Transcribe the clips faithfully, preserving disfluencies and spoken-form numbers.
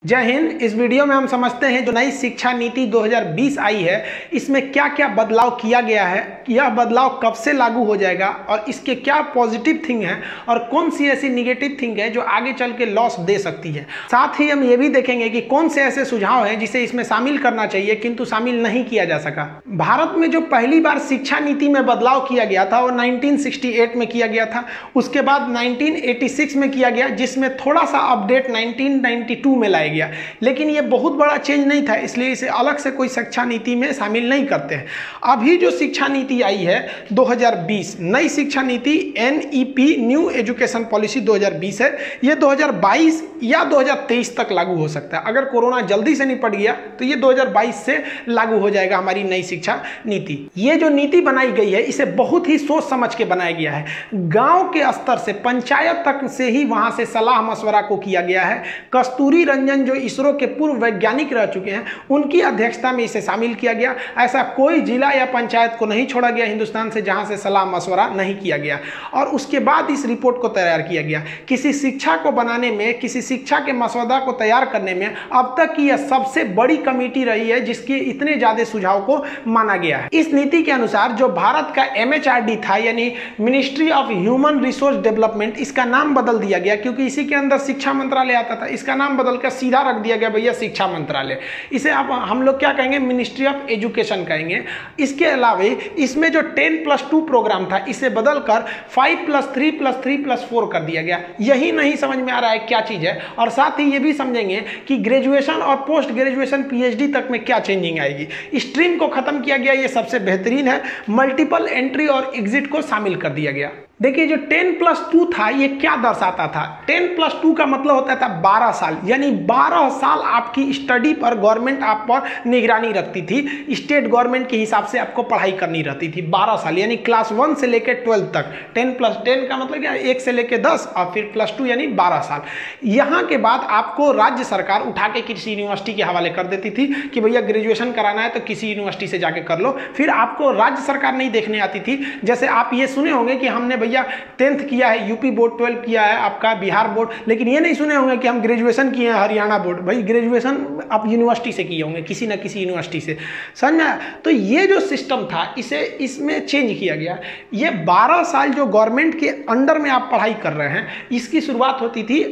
जय हिंद। इस वीडियो में हम समझते हैं जो नई शिक्षा नीति दो हज़ार बीस आई है, इसमें क्या क्या बदलाव किया गया है, यह बदलाव कब से लागू हो जाएगा और इसके क्या पॉजिटिव थिंग है और कौन सी ऐसी निगेटिव थिंग है जो आगे चल के लॉस दे सकती है। साथ ही हम ये भी देखेंगे कि कौन से ऐसे सुझाव हैं जिसे इसमें शामिल करना चाहिए किंतु शामिल नहीं किया जा सका। भारत में जो पहली बार शिक्षा नीति में बदलाव किया गया था वो उन्नीस सौ अड़सठ में किया गया था। उसके बाद उन्नीस सौ छियासी में किया गया, जिसमें थोड़ा सा अपडेट उन्नीस सौ बानवे में लाया गया, लेकिन ये बहुत बड़ा चेंज नहीं था, इसलिए इसे अलग से कोई शिक्षा नीति में शामिल नहीं करते हैं। अभी जो शिक्षा नीति आई है दो हज़ार बीस, नई शिक्षा नीति N E P new education policy दो हज़ार बीस है। ये दो हज़ार बाईस या दो हज़ार तेईस तक लागू हो सकता है। अगर कोरोना जल्दी से निपट गया तो ये दो हज़ार बाईस से लागू हो जाएगा हमारी नई शिक्षा नीति। ये जो नीति बनाई गई है इसे बहुत ही सोच समझ के बनाया गया है। गांव के स्तर से पंचायत तक से ही वहां से सलाह मशवरा को किया गया है। कस्तूरी रंजन जो इसरो के पूर्व वैज्ञानिक रह चुके हैं, उनकी अध्यक्षता में इसे शामिल किया गया। ऐसा कोई जिला या पंचायत को नहीं छोड़ा गया हिंदुस्तान से जहां से सलाह मशवरा नहीं किया गया। और उसके बाद इस रिपोर्ट को तैयार किया गया। किसी शिक्षा को बनाने में, किसी शिक्षा के मसौदा को तैयार करने में अब तक की यह सबसे बड़ी कमेटी रही है जिसके इतने ज्यादा सुझाव को माना गया है। इस नीति के अनुसार जो भारत का एम एच आर डी था, यानी ministry of human resource development, इसका नाम बदल दिया गया क्योंकि इसी के अंदर शिक्षा मंत्रालय आता था। इसका नाम बदलकर सीधा रख दिया गया भैया शिक्षा मंत्रालय। इसे आप हम लोग क्या कहेंगे, मिनिस्ट्री ऑफ एजुकेशन कहेंगे। इसके अलावा इसमें जो टेन प्लस टू प्रोग्राम था इसे बदलकर five plus three plus three plus four कर दिया गया। यही नहीं समझ में आ रहा है क्या चीज है। और साथ ही ये भी समझेंगे कि ग्रेजुएशन और post graduation P H D तक में क्या चेंजिंग आएगी। स्ट्रीम को खत्म किया गया, ये सबसे बेहतरीन है। मल्टीपल एंट्री और एग्जिट को शामिल कर दिया गया। देखिए जो टेन प्लस टू था ये क्या दर्शाता था। टेन प्लस टू का मतलब होता था बारह साल, यानी बारह साल आपकी स्टडी पर गवर्नमेंट आप पर निगरानी रखती थी। स्टेट गवर्नमेंट के हिसाब से आपको पढ़ाई करनी रहती थी। बारह साल यानी क्लास वन से लेकर ट्वेल्थ तक। टेन प्लस टेन का मतलब क्या, एक से लेकर दस और फिर प्लस टू यानी बारह साल। यहाँ के बाद आपको राज्य सरकार उठा के किसी यूनिवर्सिटी के हवाले कर देती थी कि भैया ग्रेजुएशन कराना है तो किसी यूनिवर्सिटी से जाके कर लो। फिर आपको राज्य सरकार नहीं देखने आती थी। जैसे आप ये सुने होंगे कि हमने भैया टेंथ किया है यूपी बोर्ड, ट्वेल्व किया है आपका बिहार बोर्ड, लेकिन ये नहीं सुने होंगे कि हम ग्रेजुएशन किए हैं हरियाणा बोर्ड। भाई ग्रेजुएशन आप यूनिवर्सिटी से किए होंगे, किसी ना किसी यूनिवर्सिटी से, समझा। तो ये जो सिस्टम था इसे इसमें चेंज किया गया। ये बारह साल जो गवर्नमेंट के अंडर में आप पढ़ाई कर रहे हैं, इसकी शुरुआत होती थी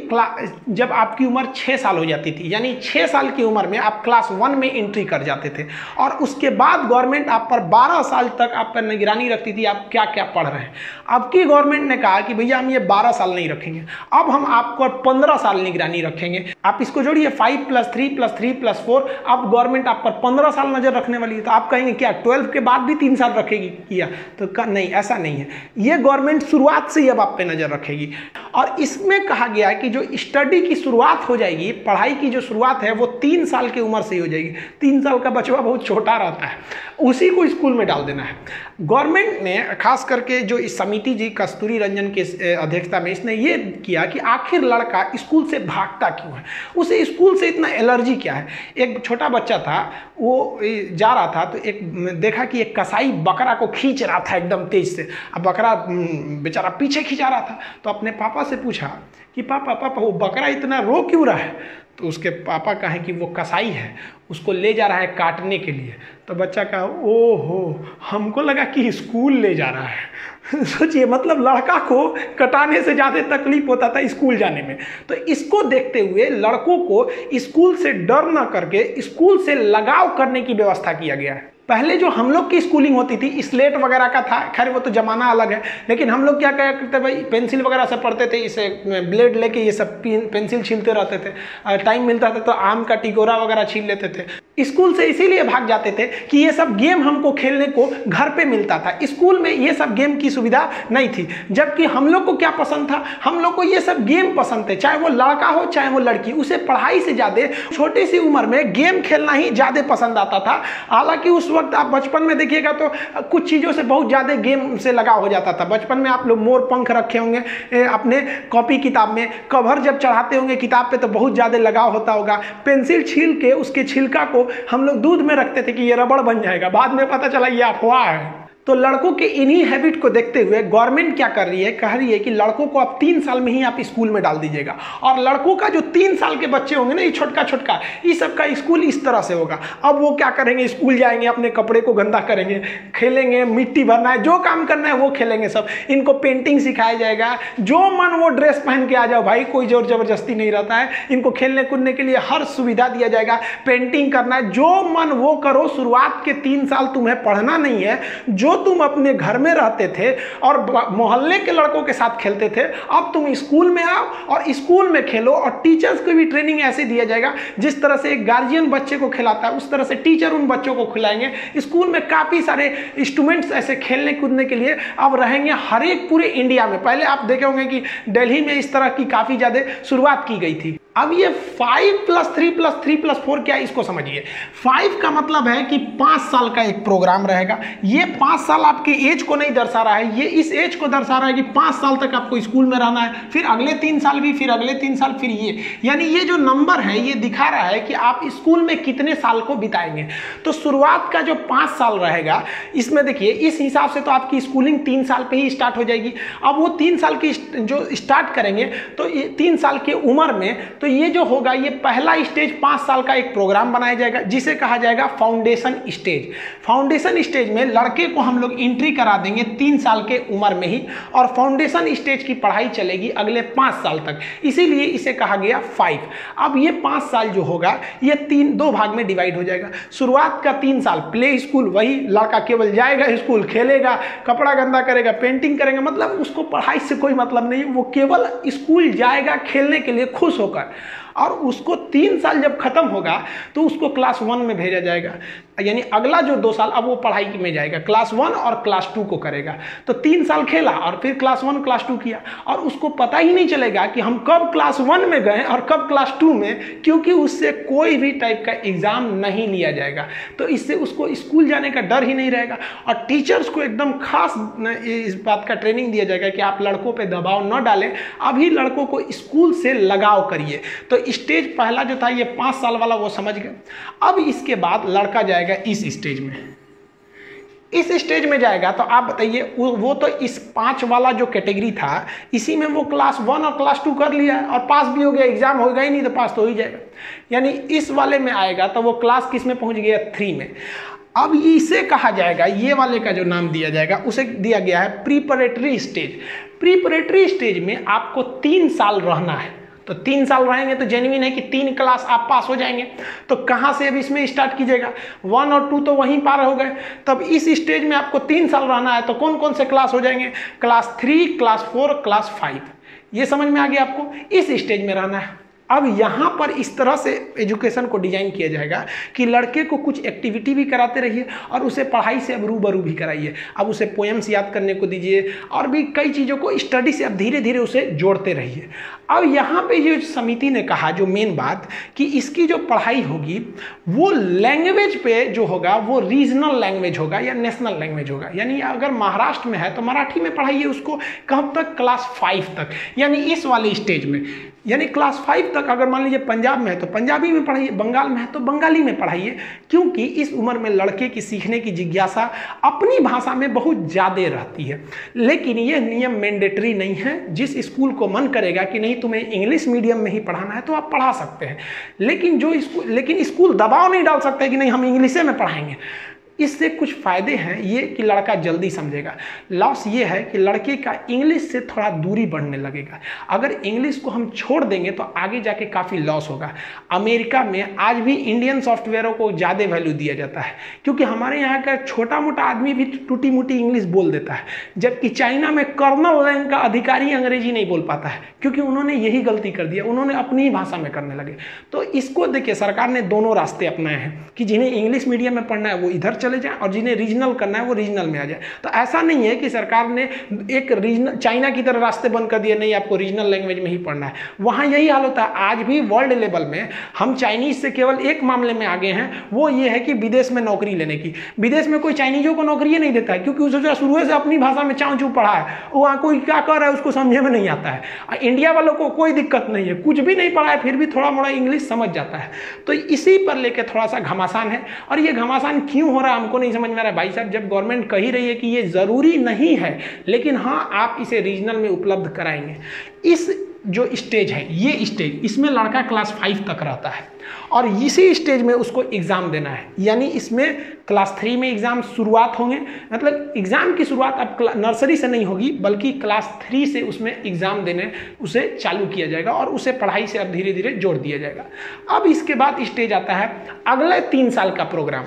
जब आपकी उम्र छः साल हो जाती थी, यानी छः साल की उम्र में आप क्लास वन में एंट्री कर जाते थे। और उसके बाद गवर्नमेंट आप पर बारह साल तक आप पर निगरानी रखती थी आप क्या क्या पढ़ रहे हैं। अब की गवर्नमेंट ने कहा कि भैया हम ये बारह साल नहीं रखेंगे, अब हम आपको पंद्रह साल निगरानी रखेंगे। आप इसको जोड़िए, five plus three plus three plus four, अब गवर्नमेंट आप पर पंद्रह साल नजर रखने वाली है। तो आप कहेंगे क्या ट्वेल्व के बाद भी तीन साल रखेगी किया, तो नहीं, ऐसा नहीं है। ये गवर्नमेंट शुरुआत से ही अब आप पे नजर रखेगी। और इसमें कहा गया है कि जो स्टडी की शुरुआत हो जाएगी, पढ़ाई की जो शुरुआत है वो तीन साल की उम्र से ही हो जाएगी। तीन साल का बच्चा बहुत छोटा रहता है, उसी को स्कूल में डाल देना है। गवर्नमेंट ने खास करके जो इस समिति जी कस्तूरी रंजन के अध्यक्षता में इसने ये किया कि आखिर लड़का स्कूल से भागता क्यों है, उसे स्कूल से इतना एलर्जी क्या है। एक छोटा बच्चा था, वो जा रहा था तो एक देखा कि एक कसाई बकरा को खींच रहा था एकदम तेज से। अब बकरा बेचारा पीछे खींचा रहा था, तो अपने पापा से पूछा कि पापा पापा वो बकरा इतना रो क्यों रहा है। तो उसके पापा कहे कि वो कसाई है, उसको ले जा रहा है काटने के लिए। तो बच्चा कहा ओहो, हमको लगा कि स्कूल ले जा रहा है। सोचिए, मतलब लड़का को कटाने से ज़्यादा तकलीफ होता था स्कूल जाने में। तो इसको देखते हुए लड़कों को स्कूल से डर ना करके स्कूल से लगाव करने की व्यवस्था किया गया है। पहले जो हम लोग की स्कूलिंग होती थी स्लेट वगैरह का था, खैर वो तो जमाना अलग है, लेकिन हम लोग क्या क्या करते भाई, पेंसिल वगैरह से पढ़ते थे, इसे ब्लेड लेके ये सब पेंसिल छीलते रहते थे। टाइम मिलता था तो आम का टिकोरा वगैरह छील लेते थे। स्कूल से इसीलिए भाग जाते थे कि ये सब गेम हमको खेलने को घर पे मिलता था। स्कूल में ये सब गेम की सुविधा नहीं थी। जबकि हम लोग को क्या पसंद था, हम लोग को ये सब गेम पसंद थे, चाहे वो लड़का हो चाहे वो लड़की, उसे पढ़ाई से ज्यादा छोटी सी उम्र में गेम खेलना ही ज्यादा पसंद आता था। हालांकि उस वक्त आप बचपन में देखिएगा तो कुछ चीज़ों से बहुत ज़्यादा गेम से लगाव हो जाता था। बचपन में आप लोग मोर पंख रखे होंगे अपने कॉपी किताब में, कवर जब चढ़ाते होंगे किताब पे तो बहुत ज़्यादा लगाव होता होगा। पेंसिल छील के उसके छिलका को हम लोग दूध में रखते थे कि ये रबड़ बन जाएगा, बाद में पता चला ये अफवाह है। तो लड़कों के इन्हीं हैबिट को देखते हुए गवर्नमेंट क्या कर रही है, कह रही है कि लड़कों को अब तीन साल में ही आप स्कूल में डाल दीजिएगा। और लड़कों का जो तीन साल के बच्चे होंगे ना, ये छोटका छोटका, इस सब का स्कूल इस तरह से होगा। अब वो क्या करेंगे, स्कूल जाएंगे, अपने कपड़े को गंदा करेंगे, खेलेंगे, मिट्टी भरना है, जो काम करना है वो खेलेंगे सब। इनको पेंटिंग सिखाया जाएगा, जो मन वो ड्रेस पहन के आ जाओ भाई, कोई जोर जबरदस्ती नहीं रहता है। इनको खेलने कूदने के लिए हर सुविधा दिया जाएगा, पेंटिंग करना है, जो मन वो करो। शुरुआत के तीन साल तुम्हें पढ़ना नहीं है, जो तुम अपने घर में रहते थे और मोहल्ले के लड़कों के साथ खेलते थे, अब तुम स्कूल में आओ और स्कूल में खेलो। और टीचर्स को भी ट्रेनिंग ऐसे दिया जाएगा, जिस तरह से एक गार्जियन बच्चे को खिलाता है, उस तरह से टीचर उन बच्चों को खिलाएंगे। स्कूल में काफी सारे इंस्ट्रूमेंट्स ऐसे खेलने कूदने के लिए अब रहेंगे हर एक पूरे इंडिया में। पहले आप देखे होंगे कि दिल्ली में इस तरह की काफी ज्यादा शुरुआत की गई थी। अब ये five plus three plus three plus four क्या है, इसको समझिए। फाइव का मतलब है कि पांच साल का एक प्रोग्राम रहेगा। ये पांच साल आपके एज को नहीं दर्शा रहा है, ये इस एज को दर्शा रहा है कि पांच साल तक आपको स्कूल में रहना है, फिर अगले तीन साल भी, फिर अगले तीन साल, फिर ये, यानी ये जो नंबर है ये दिखा रहा है कि आप स्कूल में कितने साल को बिताएंगे। तो शुरुआत का जो पांच साल रहेगा, इसमें देखिए इस हिसाब से तो आपकी स्कूलिंग तीन साल पे ही स्टार्ट हो जाएगी। अब वो तीन साल की जो स्टार्ट करेंगे तो ये तीन साल की उम्र में, तो ये जो होगा, ये पहला स्टेज पांच साल का एक प्रोग्राम बनाया जाएगा जिसे कहा जाएगा फाउंडेशन स्टेज। फाउंडेशन स्टेज में लड़के को हम लोग एंट्री करा देंगे तीन साल के उम्र में ही, और फाउंडेशन स्टेज की पढ़ाई चलेगी अगले पांच साल तक, इसीलिए इसे कहा गया फाइव। अब ये पांच साल जो होगा ये तीन दो भाग में डिवाइड हो जाएगा। शुरुआत का तीन साल प्ले स्कूल, वही लड़का केवल जाएगा स्कूल, खेलेगा, कपड़ा गंदा करेगा, पेंटिंग करेगा, मतलब उसको पढ़ाई से कोई मतलब नहीं, वो केवल स्कूल जाएगा खेलने के लिए खुश होकर। और उसको तीन साल जब खत्म होगा तो उसको क्लास वन में भेजा जाएगा, यानी अगला जो दो साल अब वो पढ़ाई में जाएगा, क्लास वन और क्लास टू को करेगा। तो तीन साल खेला और फिर क्लास वन क्लास टू किया, और उसको पता ही नहीं चलेगा कि हम कब क्लास वन में गए और कब क्लास टू में, क्योंकि उससे कोई भी टाइप का एग्जाम नहीं लिया जाएगा। तो इससे उसको स्कूल जाने का डर ही नहीं रहेगा। और टीचर्स को एकदम खास इस बात का ट्रेनिंग दिया जाएगा कि आप लड़कों पर दबाव न डालें, अभी लड़कों को स्कूल से लगाव करिए। तो स्टेज पहला जो था ये पांच साल वाला, वो समझ गए। अब इसके बाद लड़का जाएगा इस स्टेज में, इस स्टेज में जाएगा तो आप बताइए, वो तो इस पांच वाला जो कैटेगरी था इसी में वो क्लास वन और क्लास टू कर लिया और पास भी हो गया, एग्जाम होगा ही नहीं तो पास तो हो ही जाएगा। यानी इस वाले में आएगा तो वो क्लास किस में पहुंच गया, थ्री में। अब इसे कहा जाएगा, ये वाले का जो नाम दिया जाएगा उसे दिया गया है प्रीपरेटरी स्टेज। प्रीपरेटरी स्टेज में आपको तीन साल रहना है, तो तीन साल रहेंगे तो जेन्युइन है कि तीन क्लास आप पास हो जाएंगे। तो कहाँ से अब इसमें स्टार्ट कीजिएगा, वन और टू तो वहीं पार हो गए, तब इस स्टेज में आपको तीन साल रहना है। तो कौन कौन से क्लास हो जाएंगे, class three, class four, class five. ये समझ में आ गया आपको, इस स्टेज में रहना है। अब यहाँ पर इस तरह से एजुकेशन को डिजाइन किया जाएगा कि लड़के को कुछ एक्टिविटी भी कराते रहिए और उसे पढ़ाई से अब रूबरू भी कराइए। अब उसे पोएम्स याद करने को दीजिए और भी कई चीज़ों को स्टडी से अब धीरे धीरे उसे जोड़ते रहिए। अब यहाँ पे ये समिति ने कहा जो मेन बात कि इसकी जो पढ़ाई होगी वो लैंग्वेज पे जो होगा वो रीजनल लैंग्वेज होगा या नेशनल लैंग्वेज होगा। यानी अगर महाराष्ट्र में है तो मराठी में पढ़ाइए उसको, कब तक, क्लास फाइव तक, यानी इस वाले स्टेज में। यानी क्लास फाइव तक अगर मान लीजिए पंजाब में है तो पंजाबी में पढ़ाइए, बंगाल में है तो बंगाली में पढ़ाइए, क्योंकि इस उम्र में लड़के की सीखने की जिज्ञासा अपनी भाषा में बहुत ज़्यादा रहती है। लेकिन यह नियम मैंडेटरी नहीं है, जिस स्कूल को मन करेगा कि नहीं तुम्हें इंग्लिश मीडियम में ही पढ़ाना है तो आप पढ़ा सकते हैं, लेकिन जो स्कूल लेकिन स्कूल दबाव नहीं डाल सकते कि नहीं हम इंग्लिशे में पढ़ाएंगे। इससे कुछ फायदे हैं ये कि लड़का जल्दी समझेगा, लॉस ये है कि लड़के का इंग्लिश से थोड़ा दूरी बढ़ने लगेगा। अगर इंग्लिश को हम छोड़ देंगे तो आगे जाके काफ़ी लॉस होगा। अमेरिका में आज भी इंडियन सॉफ्टवेयरों को ज़्यादा वैल्यू दिया जाता है, क्योंकि हमारे यहाँ का छोटा मोटा आदमी भी टूटी मुटी इंग्लिश बोल देता है, जबकि चाइना में कर्नल रैंक का अधिकारी अंग्रेजी नहीं बोल पाता है, क्योंकि उन्होंने यही गलती कर दिया, उन्होंने अपनी ही भाषा में करने लगे। तो इसको देखिए, सरकार ने दोनों रास्ते अपनाए हैं कि जिन्हें इंग्लिश मीडियम में पढ़ना है वो इधर चले जाए और जिन्हें रीजनल करना है वो रीजनल में आ जाए। तो ऐसा नहीं है कि सरकार ने एक रीजनल चाइना की तरह रास्ते बंद कर दिए, नहीं आपको रीजनल लैंग्वेज में ही पढ़ना है। वहाँ यही हाल होता है। आज भी वर्ल्ड लेवल में हम चाइनीज से केवल एक मामले में आगे हैं, वो ये है कि विदेश में नौकरी लेने की। विदेश में कोई चाइनीजों को नौकरी नहीं देता है, क्योंकि उसे शुरू से अपनी भाषा में चाँव चू पढ़ा है, वहाँ कोई क्या कर रहा है उसको समझे में नहीं आता है। इंडिया वालों को कोई दिक्कत नहीं है, कुछ भी नहीं पढ़ा है फिर भी थोड़ा मोड़ा इंग्लिश समझ जाता है। तो इसी पर लेकर थोड़ा सा घमासान है, और ये घमासान क्यों हो रहा है हमको नहीं समझ में आ रहा है भाई साहब, जब गवर्नमेंट कह ही रही है कि ये ज़रूरी नहीं है, लेकिन हाँ आप इसे रीजनल में उपलब्ध कराएंगे। इस जो स्टेज है, ये स्टेज, इसमें लड़का क्लास फाइव तक रहता है और इसी स्टेज में उसको एग्ज़ाम देना है। यानी इसमें क्लास थ्री में एग्ज़ाम शुरुआत होंगे, मतलब एग्ज़ाम की शुरुआत अब नर्सरी से नहीं होगी बल्कि क्लास थ्री से उसमें एग्ज़ाम देने उसे चालू किया जाएगा और उसे पढ़ाई से अब धीरे धीरे जोड़ दिया जाएगा। अब इसके बाद स्टेज आता है अगले तीन साल का प्रोग्राम।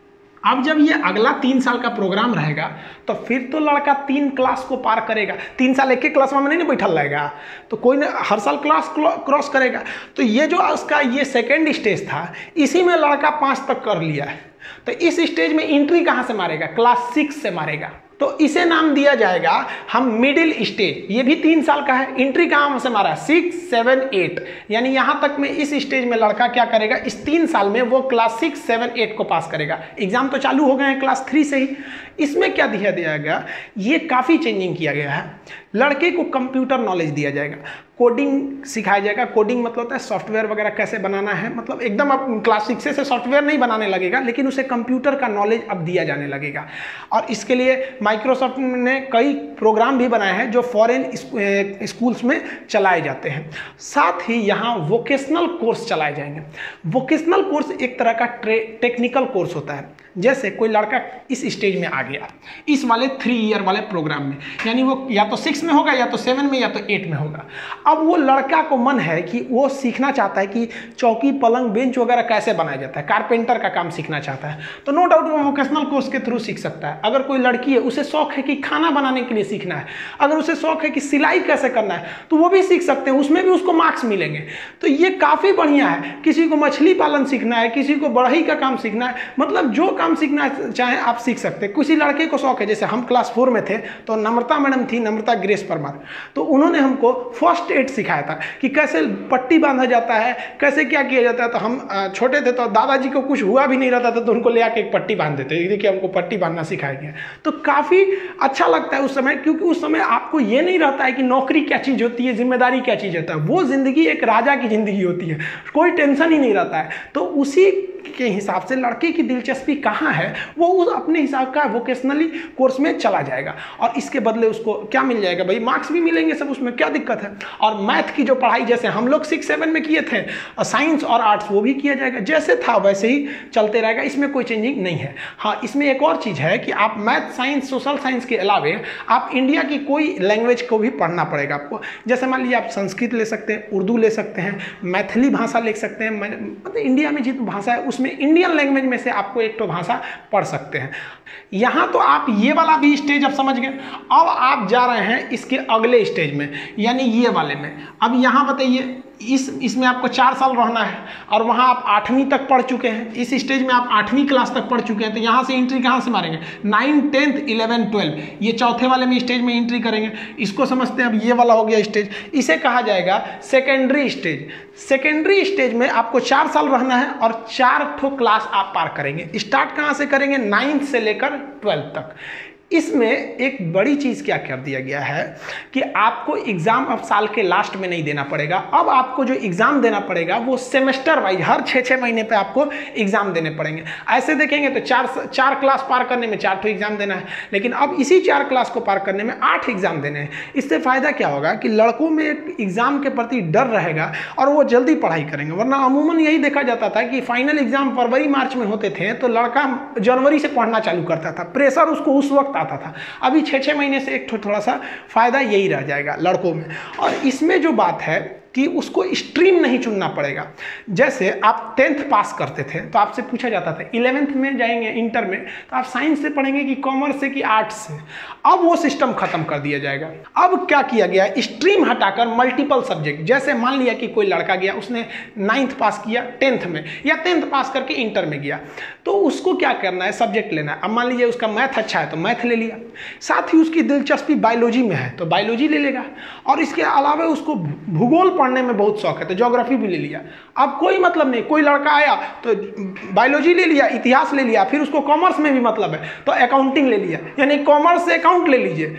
अब जब ये अगला तीन साल का प्रोग्राम रहेगा तो फिर तो लड़का तीन क्लास को पार करेगा। तीन साल एक एक क्लास में नहीं ना बैठल रहेगा, तो कोई ना हर साल क्लास क्रॉस करेगा। तो ये जो उसका ये सेकेंड स्टेज था, इसी में लड़का पाँच तक कर लिया है, तो इस स्टेज में एंट्री कहाँ से मारेगा? क्लास सिक्स से मारेगा। तो इसे नाम दिया जाएगा हम मिडिल स्टेज। ये भी तीन साल का है। एंट्री कहाँ से मारा? सिक्स सेवन एट, यानी यहाँ तक में इस स्टेज में लड़का क्या करेगा? इस तीन साल में वो क्लास सिक्स सेवन एट को पास करेगा। एग्जाम तो चालू हो गए हैं क्लास थ्री से ही। इसमें क्या दिया दिया गया? ये काफ़ी चेंजिंग किया गया है। लड़के को कंप्यूटर नॉलेज दिया जाएगा, कोडिंग सिखाया जाएगा। कोडिंग मतलब होता है सॉफ्टवेयर वगैरह कैसे बनाना है, मतलब एकदम अब क्लास सिक्स से सॉफ्टवेयर नहीं बनाने लगेगा, लेकिन उसे कंप्यूटर का नॉलेज अब दिया जाने लगेगा। और इसके लिए माइक्रोसॉफ्ट ने कई प्रोग्राम भी बनाए हैं जो फॉरेन स्कूल्स में चलाए जाते हैं। साथ ही यहाँ वोकेशनल कोर्स चलाए जाएंगे। वोकेशनल कोर्स एक तरह का टेक्निकल कोर्स होता है। जैसे कोई लड़का इस स्टेज में आ गया, इस वाले थ्री ईयर वाले प्रोग्राम में, यानी वो या तो सिक्स में होगा या तो सेवन में या तो एट में होगा। अब वो लड़का को मन है कि वो सीखना चाहता है कि चौकी पलंग बेंच वगैरह कैसे बनाया जाता है, कारपेंटर का काम सीखना चाहता है, तो नो डाउट वो वोकेशनल कोर्स के थ्रू सीख सकता है। अगर कोई लड़की है, उसे शौक है कि खाना बनाने के लिए सीखना है, अगर उसे शौक है कि सिलाई कैसे करना है, तो वो भी सीख सकते हैं, उसमें भी उसको मार्क्स मिलेंगे। तो ये काफ़ी बढ़िया है। किसी को मछली पालन सीखना है, किसी को बढ़ई का काम सीखना है, मतलब जो काम सीखना चाहे आप सीख सकते हैं। किसी लड़के को शौक है, जैसे हम क्लास फोर में थे तो नम्रता मैडम थी, नम्रता ग्रेस परमार, तो उन्होंने हमको फर्स्ट एड सिखाया था कि कैसे पट्टी बांधा जाता है, कैसे क्या किया जाता है। तो हम छोटे थे तो दादाजी को कुछ हुआ भी नहीं रहता था तो उनको ले आके एक पट्टी बांध देते, देखिए हमको पट्टी बांधना सिखाया गया। तो काफ़ी अच्छा लगता है उस समय, क्योंकि उस समय आपको ये नहीं रहता है कि नौकरी क्या चीज़ होती है, जिम्मेदारी क्या चीज़ होता है। वो जिंदगी एक राजा की जिंदगी होती है, कोई टेंशन ही नहीं रहता है। तो उसी के हिसाब से लड़के की दिलचस्पी कहाँ है, वो उस अपने हिसाब का वोकेशनली कोर्स में चला जाएगा और इसके बदले उसको क्या मिल जाएगा? भाई मार्क्स भी मिलेंगे सब, उसमें क्या दिक्कत है। और मैथ की जो पढ़ाई जैसे हम लोग सिक्स सेवन में किए थे, साइंस और आर्ट्स वो भी किया जाएगा, जैसे था वैसे ही चलते रहेगा, इसमें कोई चेंजिंग नहीं है। हाँ, इसमें एक और चीज़ है कि आप मैथ साइंस सोशल साइंस के अलावे आप इंडिया की कोई लैंग्वेज को भी पढ़ना पड़ेगा आपको। जैसे मान लीजिए आप संस्कृत ले सकते हैं, उर्दू ले सकते हैं, मैथिली भाषा ले सकते हैं, मतलब इंडिया में जितनी भाषा है उसमें इंडियन लैंग्वेज में से आपको एक तो भाषा पढ़ सकते हैं। यहाँ तो आप ये वाला भी स्टेज अब समझ गए। अब आप जा रहे हैं इसके अगले स्टेज में, यानी ये वाले में। अब यहाँ बताइए, इस इसमें आपको चार साल रहना है और वहाँ आप आठवीं तक पढ़ चुके हैं, इस स्टेज में आप आठवीं क्लास तक पढ़ चुके हैं, तो यहाँ से एंट्री कहाँ से मारेंगे? नाइन टेंथ इलेवन ट्वेल्व, ये चौथे वाले में स्टेज में एंट्री करेंगे। इसको समझते हैं। अब ये वाला हो गया स्टेज, इसे कहा जाएगा सेकेंडरी स्टेज। सेकेंडरी स्टेज में आपको चार साल रहना है और चार ठो क्लास आप पार करेंगे। स्टार्ट कहाँ से करेंगे? नाइन्थ से लेकर ट्वेल्थ तक। इसमें एक बड़ी चीज़ क्या कर दिया गया है कि आपको एग्ज़ाम अब साल के लास्ट में नहीं देना पड़ेगा। अब आपको जो एग्ज़ाम देना पड़ेगा वो सेमेस्टर वाइज हर छः छः महीने पे आपको एग्ज़ाम देने पड़ेंगे। ऐसे देखेंगे तो चार चार क्लास पार करने में चार ठो एग्ज़ाम देना है, लेकिन अब इसी चार क्लास को पार करने में आठ एग्ज़ाम देने हैं। इससे फ़ायदा क्या होगा कि लड़कों में एक एग्ज़ाम के प्रति डर रहेगा और वो जल्दी पढ़ाई करेंगे। वरना अमूमन यही देखा जाता था कि फाइनल एग्ज़ाम फरवरी मार्च में होते थे तो लड़का जनवरी से पढ़ना चालू करता था, प्रेशर उसको उस वक्त आता था। अभी छः छः महीने से एक थोड़ा सा फायदा यही रह जाएगा लड़कों में। और इसमें जो बात है कि उसको स्ट्रीम नहीं चुनना पड़ेगा। जैसे आप टेंथ पास करते थे तो आपसे पूछा जाता था इलेवेंथ में जाएंगे इंटर में तो आप साइंस से पढ़ेंगे कि कॉमर्स से कि आर्ट्स से। अब वो सिस्टम खत्म कर दिया जाएगा। अब क्या किया गया? स्ट्रीम हटाकर मल्टीपल सब्जेक्ट। जैसे मान लिया कि कोई लड़का गया, उसने नाइन्थ पास किया टेंथ में या टेंथ पास करके इंटर में गया, तो उसको क्या करना है? सब्जेक्ट लेना है। अब मान लीजिए उसका मैथ अच्छा है तो मैथ ले लिया, साथ ही उसकी दिलचस्पी बायोलॉजी में है तो बायोलॉजी ले लेगा, और इसके अलावा उसको भूगोल पढ़ने में बहुत शौक है तो ज्योग्राफी भी ले लिया। अब कोई मतलब नहीं, कोई लड़का आया तो बायोलॉजी ले लिया, इतिहास ले लिया, फिर उसको कॉमर्स में भी मतलब है तो अकाउंटिंग ले लिया, यानी कॉमर्स से अकाउंट ले लीजिए,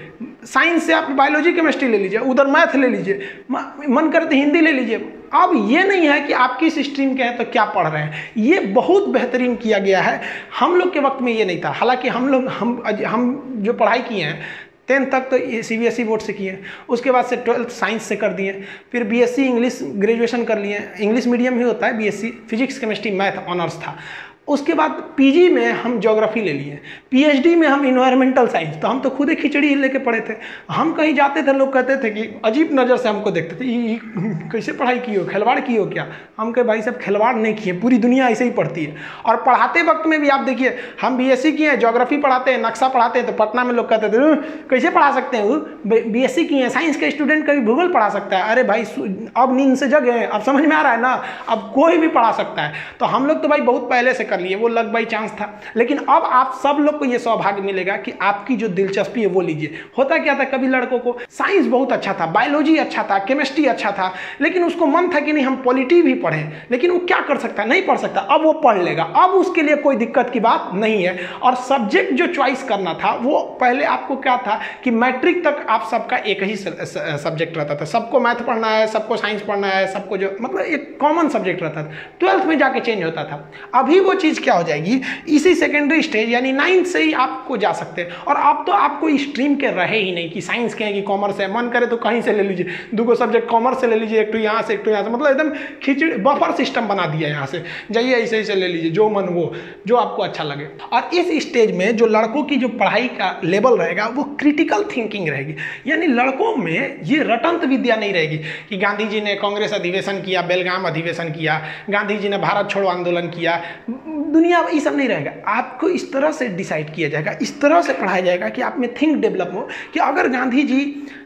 साइंस से आप बायोलॉजी केमिस्ट्री ले लीजिए, उधर मैथ ले लीजिए, मन करे तो हिंदी ले लीजिए। अब ये नहीं है कि आप किस स्ट्रीम के हैं तो क्या पढ़ रहे हैं, ये बहुत बेहतरीन किया गया है। हम लोग के वक्त में ये नहीं था। हालांकि हम लोग हम हम जो पढ़ाई किए हैं टेंथ तक तो C B S E board से किए, उसके बाद से ट्वेल्थ साइंस से कर दिए, फिर B S C English graduation कर लिए। इंग्लिश मीडियम ही होता है B S C, physics chemistry math honours था। उसके बाद पीजी में हम ज्योग्राफी ले लिए, पीएचडी में हम इन्वायरमेंटल साइंस। तो हम तो खुद ही खिचड़ी ही लेके पढ़े थे। हम कहीं जाते थे, लोग कहते थे कि अजीब नज़र से हमको देखते थे, ये कैसे पढ़ाई की हो, खिलवाड़ की हो क्या? हम कहे भाई साहब खिलवाड़ नहीं किए, पूरी दुनिया ऐसे ही पढ़ती है। और पढ़ाते वक्त में भी आप देखिए, हम बीएससी किए हैं, ज्योग्राफी पढ़ाते हैं, नक्शा पढ़ाते हैं, तो पटना में लोग कहते थे कैसे पढ़ा सकते हैं, वो बीएससी किए हैं, साइंस के स्टूडेंट कभी भूगोल पढ़ा सकता है? अरे भाई अब नींद से जग है, अब समझ में आ रहा है ना, अब कोई भी पढ़ा सकता है। तो हम लोग तो भाई बहुत पहले से कर लिए, वो लग बाई चांस था। लेकिन अब आप सब लोग को ये सौभाग्य मिलेगा कि आपकी जो दिलचस्पी है वो लीजिए। होता क्या था, कभी लड़कों को साइंस बहुत अच्छा था, बायोलॉजी अच्छा था, केमिस्ट्री अच्छा था, लेकिन उसको मन था कि नहीं हम पॉलिटी भी पढ़ें, लेकिन वो क्या कर सकता, नहीं पढ़ सकता। अब वो पढ़ लेगा, अब उसके लिए कोई दिक्कत की बात नहीं है। और सब्जेक्ट जो चॉइस करना था, वो पहले आपको क्या था कि मैट्रिक तक आप सबका एक ही सब्जेक्ट रहता था, सबको मैथ पढ़ना है, सबको साइंस पढ़ना है, सबको जो मतलब एक कॉमन सब्जेक्ट रहता था। ट्वेल्थ में जाके चेंज होता था। अभी वो चीज़ क्या हो जाएगी, इसी सेकेंडरी स्टेज यानी नाइन्थ से ही आपको जा सकते हैं। और अब तो आपको स्ट्रीम के रहे ही नहीं कि साइंस के हैं कि कॉमर्स है, मन करे तो कहीं से ले लीजिए, दो सब्जेक्ट कॉमर्स से ले लीजिए, एक तो यहाँ से एक तो यहाँ से, मतलब एकदम खिचड़ी बफर सिस्टम बना दिया है। यहाँ से जाइए ऐसे ऐसे ले लीजिए, जो मन वो जो आपको अच्छा लगे। और इस स्टेज में जो लड़कों की जो पढ़ाई का लेवल रहेगा वो क्रिटिकल थिंकिंग रहेगी। यानी लड़कों में ये रटंत विद्या नहीं रहेगी कि गांधी जी ने कांग्रेस अधिवेशन किया, बेलगाम अधिवेशन किया, गांधी जी ने भारत छोड़ो आंदोलन किया, दुनिया ये सब नहीं रहेगा। आपको इस तरह से डिसाइड किया जाएगा, इस तरह से पढ़ाया जाएगा कि आप में थिंक डेवलप हो कि अगर गांधी जी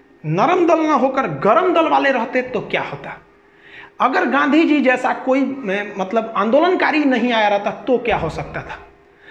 नरम दल ना होकर गरम दल वाले रहते तो क्या होता, अगर गांधी जी जैसा कोई मतलब आंदोलनकारी नहीं आया रहता तो क्या हो सकता था।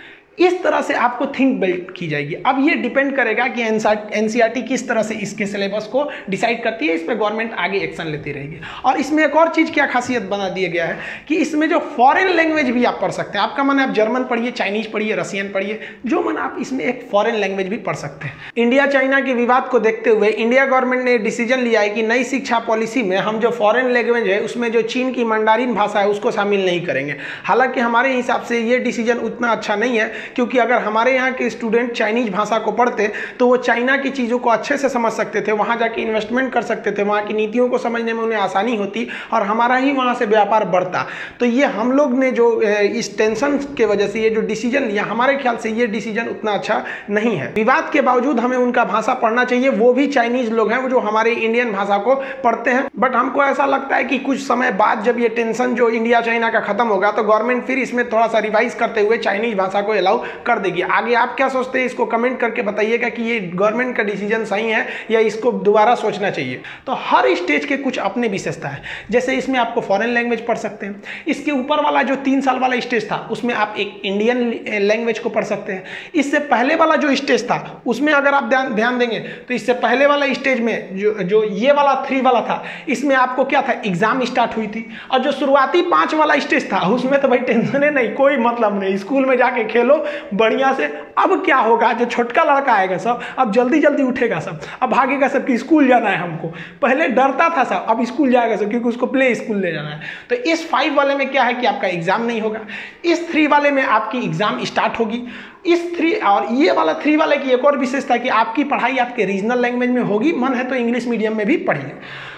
इस तरह से आपको थिंक बिल्ड की जाएगी। अब ये डिपेंड करेगा कि एनसीईआरटी किस तरह से इसके सिलेबस को डिसाइड करती है, इस पर गवर्नमेंट आगे एक्शन लेती रहेगी। और इसमें एक और चीज़ क्या खासियत बना दिया गया है कि इसमें जो फॉरेन लैंग्वेज भी आप पढ़ सकते हैं। आपका मन है आप जर्मन पढ़िए, चाइनीज पढ़िए, रशियन पढ़िए, जो मन आप इसमें एक फॉरेन लैंग्वेज भी पढ़ सकते हैं। इंडिया चाइना के विवाद को देखते हुए इंडिया गवर्नमेंट ने डिसीजन लिया है कि नई शिक्षा पॉलिसी में हम जो फॉरेन लैंग्वेज है उसमें जो चीन की मंडारिन भाषा है उसको शामिल नहीं करेंगे। हालांकि हमारे हिसाब से ये डिसीजन उतना अच्छा नहीं है, क्योंकि अगर हमारे यहाँ के स्टूडेंट चाइनीज भाषा को पढ़ते तो वो चाइना की चीज़ों को अच्छे से समझ सकते थे, वहाँ जाके इन्वेस्टमेंट कर सकते थे, वहाँ की नीतियों को समझने में उन्हें आसानी होती और हमारा ही वहाँ से व्यापार बढ़ता। तो ये हम लोग ने जो इस टेंशन के वजह से ये जो डिसीजन लिया, हमारे ख्याल से ये डिसीजन उतना अच्छा नहीं है। विवाद के बावजूद हमें उनका भाषा पढ़ना चाहिए, वो भी चाइनीज लोग हैं वो जो हमारे इंडियन भाषा को पढ़ते हैं। बट हमको ऐसा लगता है कि कुछ समय बाद जब ये टेंशन जो इंडिया चाइना का खत्म होगा तो गवर्नमेंट फिर इसमें थोड़ा सा रिवाइज करते हुए चाइनीज भाषा को अलाउ कर देगी। आगे आप क्या सोचते हैं इसको कमेंट करके बताइएगा कि ये गवर्नमेंट का डिसीजन सही है या इसको दोबारा सोचना चाहिए। तो हर स्टेज के कुछ अपने विशेषता है, जैसे इसमें आपको फॉरेन लैंग्वेज पढ़ सकते हैं। इसके ऊपर वाला जो तीन साल वाला स्टेज था उसमें आप एक इंडियन लैंग्वेज को पढ़ सकते हैं। इससे पहले वाला जो स्टेज था उसमें अगर आप ध्यान ध्यान देंगे तो इससे पहले वाला स्टेज में जो जो ये वाला थ्री वाला था, इसमें आपको क्या था, एग्जाम स्टार्ट हुई थी। और जो शुरुआती पांच वाला स्टेज था उसमें तो भाई टेंशन है नहीं, कोई मतलब नहीं, स्कूल में जाके खेलो बढ़िया से। अब क्या होगा, जो छोटका लड़का आएगा सब अब जल्दी जल्दी उठेगा, सब अब भागेगा सब कि स्कूल जाना है हमको। पहले डरता था सब, अब स्कूल जाएगा सब क्योंकि उसको प्ले स्कूल ले जाना है। तो इस फाइव वाले में क्या है कि आपका एग्जाम नहीं होगा, इस थ्री वाले में आपकी एग्जाम स्टार्ट होगी। इस थ्री और ये वाला थ्री वाले की एक और विशेषता है कि आपकी पढ़ाई आपके रीजनल लैंग्वेज में होगी, मन है तो इंग्लिश मीडियम में भी पढ़िए।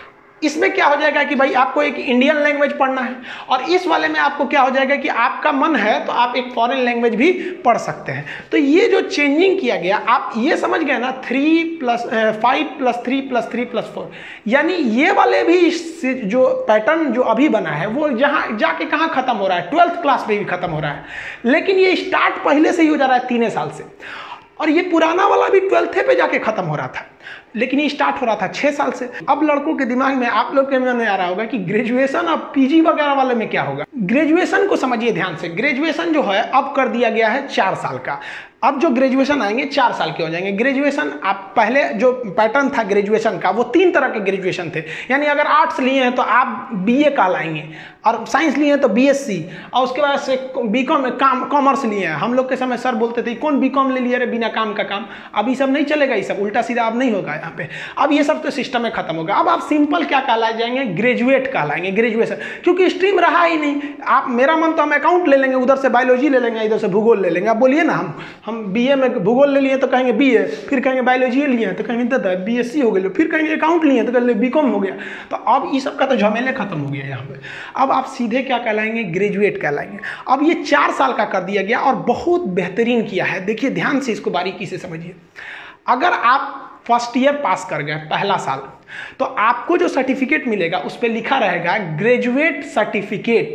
इसमें क्या हो जाएगा कि भाई आपको एक इंडियन लैंग्वेज पढ़ना है, और इस वाले में आपको क्या हो जाएगा कि आपका मन है तो आप एक फॉरेन लैंग्वेज भी पढ़ सकते हैं। तो ये जो चेंजिंग किया गया, आप ये समझ गए ना, three plus five plus three plus three plus four, यानी ये वाले भी जो पैटर्न जो अभी बना है वो जहाँ जाके कहाँ खत्म हो रहा है, ट्वेल्थ क्लास में भी खत्म हो रहा है। लेकिन ये स्टार्ट पहले से ही हो जा रहा है, तीन साल से। और ये पुराना वाला भी ट्वेल्थ पे जाके खत्म हो रहा था, लेकिन ये स्टार्ट हो रहा था छः साल से। अब लड़कों के दिमाग में, आप लोग के मन में आ रहा होगा कि ग्रेजुएशन और पीजी वगैरह वाले में क्या होगा। ग्रेजुएशन को समझिए ध्यान से, ग्रेजुएशन जो है अब कर दिया गया है चार साल का। अब जो ग्रेजुएशन आएंगे चार साल के हो जाएंगे। ग्रेजुएशन आप पहले जो पैटर्न था ग्रेजुएशन का वो तीन तरह के ग्रेजुएशन थे, यानी अगर आर्ट्स लिए हैं तो आप बीए कहलाएंगे, और साइंस लिए हैं तो बीएससी, और उसके बाद से बीकॉम काम कॉमर्स लिए हैं। हम लोग के समय सर बोलते थे कौन बीकॉम ले लिया रे बिना काम का काम। अब ये सब नहीं चलेगा, ये सब उल्टा सीधा अब नहीं होगा। यहाँ पे। अब ये सब तो सिस्टम में खत्म होगा। अब आप सिंपल क्या कहलाए जाएंगे, ग्रेजुएट कहलाएंगे, ग्रेजुएशन, क्योंकि स्ट्रीम रहा ही नहीं। आप मेरा मन तो हम अकाउंट ले लेंगे, उधर से बायोलॉजी ले लेंगे, इधर से भूगोल ले लेंगे। आप बोलिए ना, हम हम बीए में भूगोल ले लिए तो कहेंगे बीए, फिर कहेंगे बायोलॉजी लिए तो कहेंगे दादा बीएससी हो गए, फिर कहेंगे अकाउंट लिए तो कहेंगे बीकॉम हो गया। तो अब ये सब का तो झमेले खत्म हो गया यहाँ पे। अब आप सीधे क्या कहलाएंगे, ग्रेजुएट कहलाएंगे। अब ये चार साल का कर दिया गया और बहुत बेहतरीन किया है। देखिए ध्यान से इसको बारीकी से समझिए। अगर आप फर्स्ट ईयर पास कर गए पहला साल, तो आपको जो सर्टिफिकेट मिलेगा उस पर लिखा रहेगा ग्रेजुएट सर्टिफिकेट।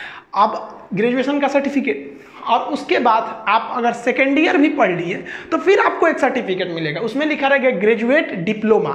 अब ग्रेजुएशन का सर्टिफिकेट, और उसके बाद आप अगर सेकेंड ईयर भी पढ़ लिए तो फिर आपको एक सर्टिफिकेट मिलेगा, उसमें लिखा रहेगा ग्रेजुएट डिप्लोमा।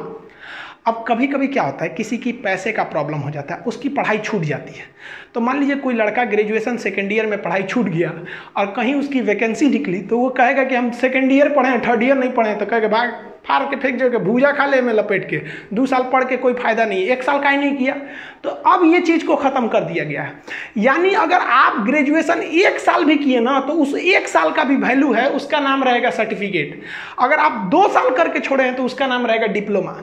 अब कभी कभी क्या होता है, किसी की पैसे का प्रॉब्लम हो जाता है, उसकी पढ़ाई छूट जाती है। तो मान लीजिए कोई लड़का ग्रेजुएशन सेकेंड ईयर में पढ़ाई छूट गया और कहीं उसकी वैकेंसी निकली, तो वो कहेगा कि हम सेकेंड ईयर पढ़े, थर्ड ईयर नहीं पढ़े, तो कहेगा भाग फाड़ के फेंक जाओगे, भूजा खा ले में लपेट के, दो साल पढ़ के कोई फायदा नहीं, एक साल का ही नहीं किया। तो अब ये चीज़ को ख़त्म कर दिया गया है। यानी अगर आप ग्रेजुएशन एक साल भी किए ना, तो उस एक साल का भी वैल्यू है, उसका नाम रहेगा सर्टिफिकेट। अगर आप दो साल करके छोड़े हैं तो उसका नाम रहेगा डिप्लोमा।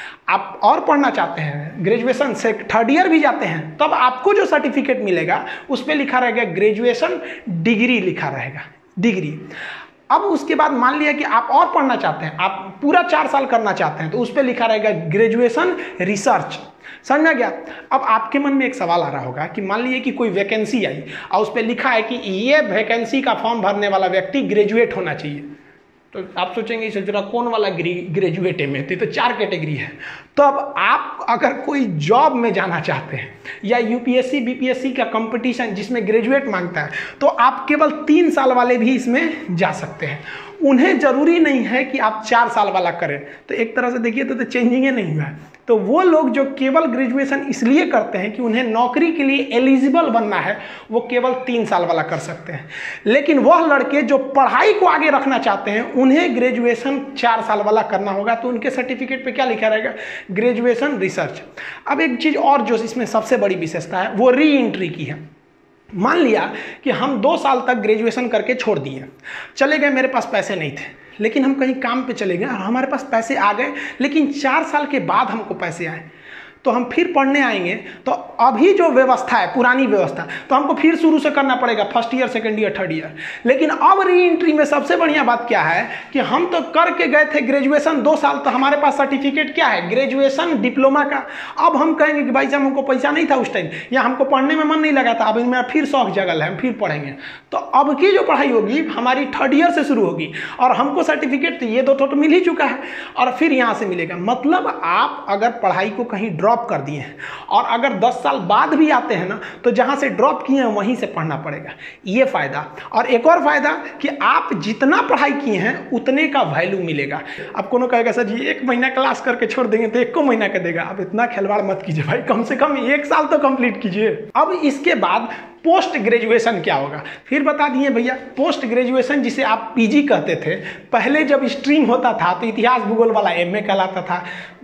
आप और पढ़ना चाहते हैं, ग्रेजुएशन से थर्ड ईयर भी जाते हैं, तब आपको जो सर्टिफिकेट मिलेगा उस पर लिखा रहेगा ग्रेजुएशन डिग्री, लिखा रहेगा डिग्री। अब उसके बाद मान लिया कि आप और पढ़ना चाहते हैं, आप पूरा चार साल करना चाहते हैं, तो उस पर लिखा रहेगा ग्रेजुएशन रिसर्च। समझ में गया? अब आपके मन में एक सवाल आ रहा होगा कि मान लीजिए कि कोई वैकेंसी आई और उस पर लिखा है कि ये वैकेंसी का फॉर्म भरने वाला व्यक्ति ग्रेजुएट होना चाहिए, तो आप सोचेंगे इसे जरा कौन वाला ग्रेजुएट है में, तो चार कैटेगरी है। तो अब आप अगर कोई जॉब में जाना चाहते हैं या यूपीएससी बीपीएससी का कंपटीशन जिसमें ग्रेजुएट मांगता है, तो आप केवल तीन साल वाले भी इसमें जा सकते हैं। उन्हें जरूरी नहीं है कि आप चार साल वाला करें। तो एक तरह से देखिए तो, तो चेंजिंग नहीं हुआ है। तो वो लोग जो केवल ग्रेजुएशन इसलिए करते हैं कि उन्हें नौकरी के लिए एलिजिबल बनना है, वो केवल तीन साल वाला कर सकते हैं। लेकिन वह लड़के जो पढ़ाई को आगे रखना चाहते हैं, उन्हें ग्रेजुएशन चार साल वाला करना होगा। तो उनके सर्टिफिकेट पे क्या लिखा रहेगा, ग्रेजुएशन रिसर्च। अब एक चीज़ और जो इसमें सबसे बड़ी विशेषता है, वो री एंट्री की है। मान लिया कि हम दो साल तक ग्रेजुएशन करके छोड़ दिए, चले गए, मेरे पास पैसे नहीं थे, लेकिन हम कहीं काम पे चले गए और हमारे पास पैसे आ गए, लेकिन चार साल के बाद हमको पैसे आए, तो हम फिर पढ़ने आएंगे तो अभी जो व्यवस्था है, पुरानी व्यवस्था, तो हमको फिर शुरू से करना पड़ेगा, first year second year third year. लेकिन अब री एंट्री में सबसे बढ़िया बात क्या है कि हम तो करके गए थे ग्रेजुएशन दो साल, तो हमारे पास सर्टिफिकेट क्या है, ग्रेजुएशन डिप्लोमा का। अब हम कहेंगे कि भाई साहब हमको पैसा नहीं था उस टाइम, या हमको पढ़ने में मन नहीं लगा था, अब मेरा फिर शौक जगल है, हम फिर पढ़ेंगे। तो अब की जो पढ़ाई होगी हमारी थर्ड ईयर से शुरू होगी, और हमको सर्टिफिकेट तो ये दो तो मिल ही चुका है, और फिर यहाँ से मिलेगा। मतलब आप अगर पढ़ाई को कहीं ड्रॉप कर दिए हैं और अगर दस साल बाद भी आते हैं ना, तो जहां से ड्रॉप किए हैं वहीं से पढ़ना पड़ेगा। ये फायदा। और एक और फायदा कि आप जितना पढ़ाई किए हैं उतने का वैल्यू मिलेगा। अब कोनो कहेगा सर जी एक महीना क्लास करके छोड़ देंगे तो एक को महीना का देगा। अब इतना खिलवाड़ मत कीजिए भाई, कम से कम एक साल तो कंप्लीट कीजिए। अब इसके बाद पोस्ट ग्रेजुएशन क्या होगा, फिर बता दिए भैया। पोस्ट ग्रेजुएशन जिसे आप पीजी कहते थे, पहले जब स्ट्रीम होता था तो इतिहास भूगोल वाला एमए कहलाता था,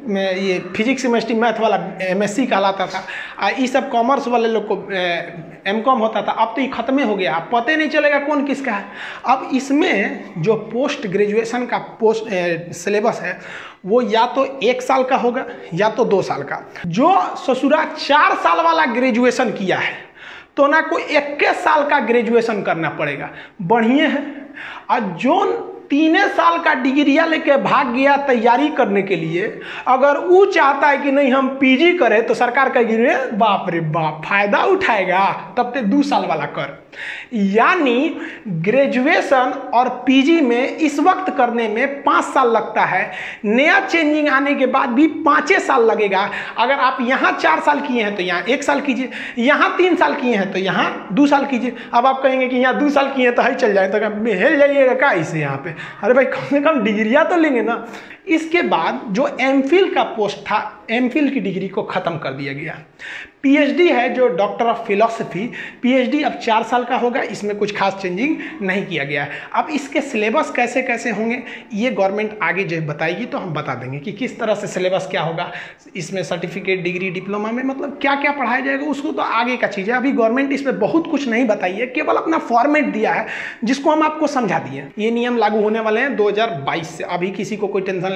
ये फिजिक्स केमिस्ट्री मैथ वाला एमएससी कहलाता था, ये सब कॉमर्स वाले लोग को एमकॉम होता था। अब तो ये खत्म हो गया, अब पता नहीं चलेगा कौन किसका है। अब इसमें जो पोस्ट ग्रेजुएशन का पोस्ट सिलेबस है वो या तो एक साल का होगा या तो दो साल का। जो ससुरा चार साल वाला ग्रेजुएशन किया है तो ना कोई इक्कीस साल का ग्रेजुएशन करना पड़ेगा, बढ़िया है। और जो तीन साल का डिग्रिया लेके भाग गया तैयारी करने के लिए, अगर वो चाहता है कि नहीं हम पीजी करें, तो सरकार कहेगी रे बाप रे बाप फायदा उठाएगा, तब ते दो साल वाला कर। यानी ग्रेजुएशन और पीजी में इस वक्त करने में पाँच साल लगता है, नया चेंजिंग आने के बाद भी पाँचे साल लगेगा। अगर आप यहाँ चार साल किए हैं तो यहाँ एक साल कीजिए, यहाँ तीन साल किए हैं तो यहाँ दो साल कीजिए। अब आप कहेंगे कि यहाँ दो साल किए हैं तो ही चल जाए, तो हेल जाइएगा क्या इसे यहाँ पे। अरे भाई कम से कम डिग्रियाँ तो लेंगे ना। इसके बाद जो एमफिल का पोस्ट था, एमफिल की डिग्री को ख़त्म कर दिया गया। पीएचडी है जो डॉक्टर ऑफ फिलॉसफी, पीएचडी अब चार साल का होगा, इसमें कुछ खास चेंजिंग नहीं किया गया है। अब इसके सिलेबस कैसे कैसे होंगे ये गवर्नमेंट आगे जो बताएगी तो हम बता देंगे कि किस तरह से सिलेबस क्या होगा, इसमें सर्टिफिकेट डिग्री डिप्लोमा में मतलब क्या क्या पढ़ाया जाएगा, उसको तो आगे का चीज़ है। अभी गवर्नमेंट इसमें बहुत कुछ नहीं बताई है, केवल अपना फॉर्मेट दिया है जिसको हम आपको समझा दिए। ये नियम लागू होने वाले हैं दो हज़ार बाईस से, अभी किसी को कोई टेंशन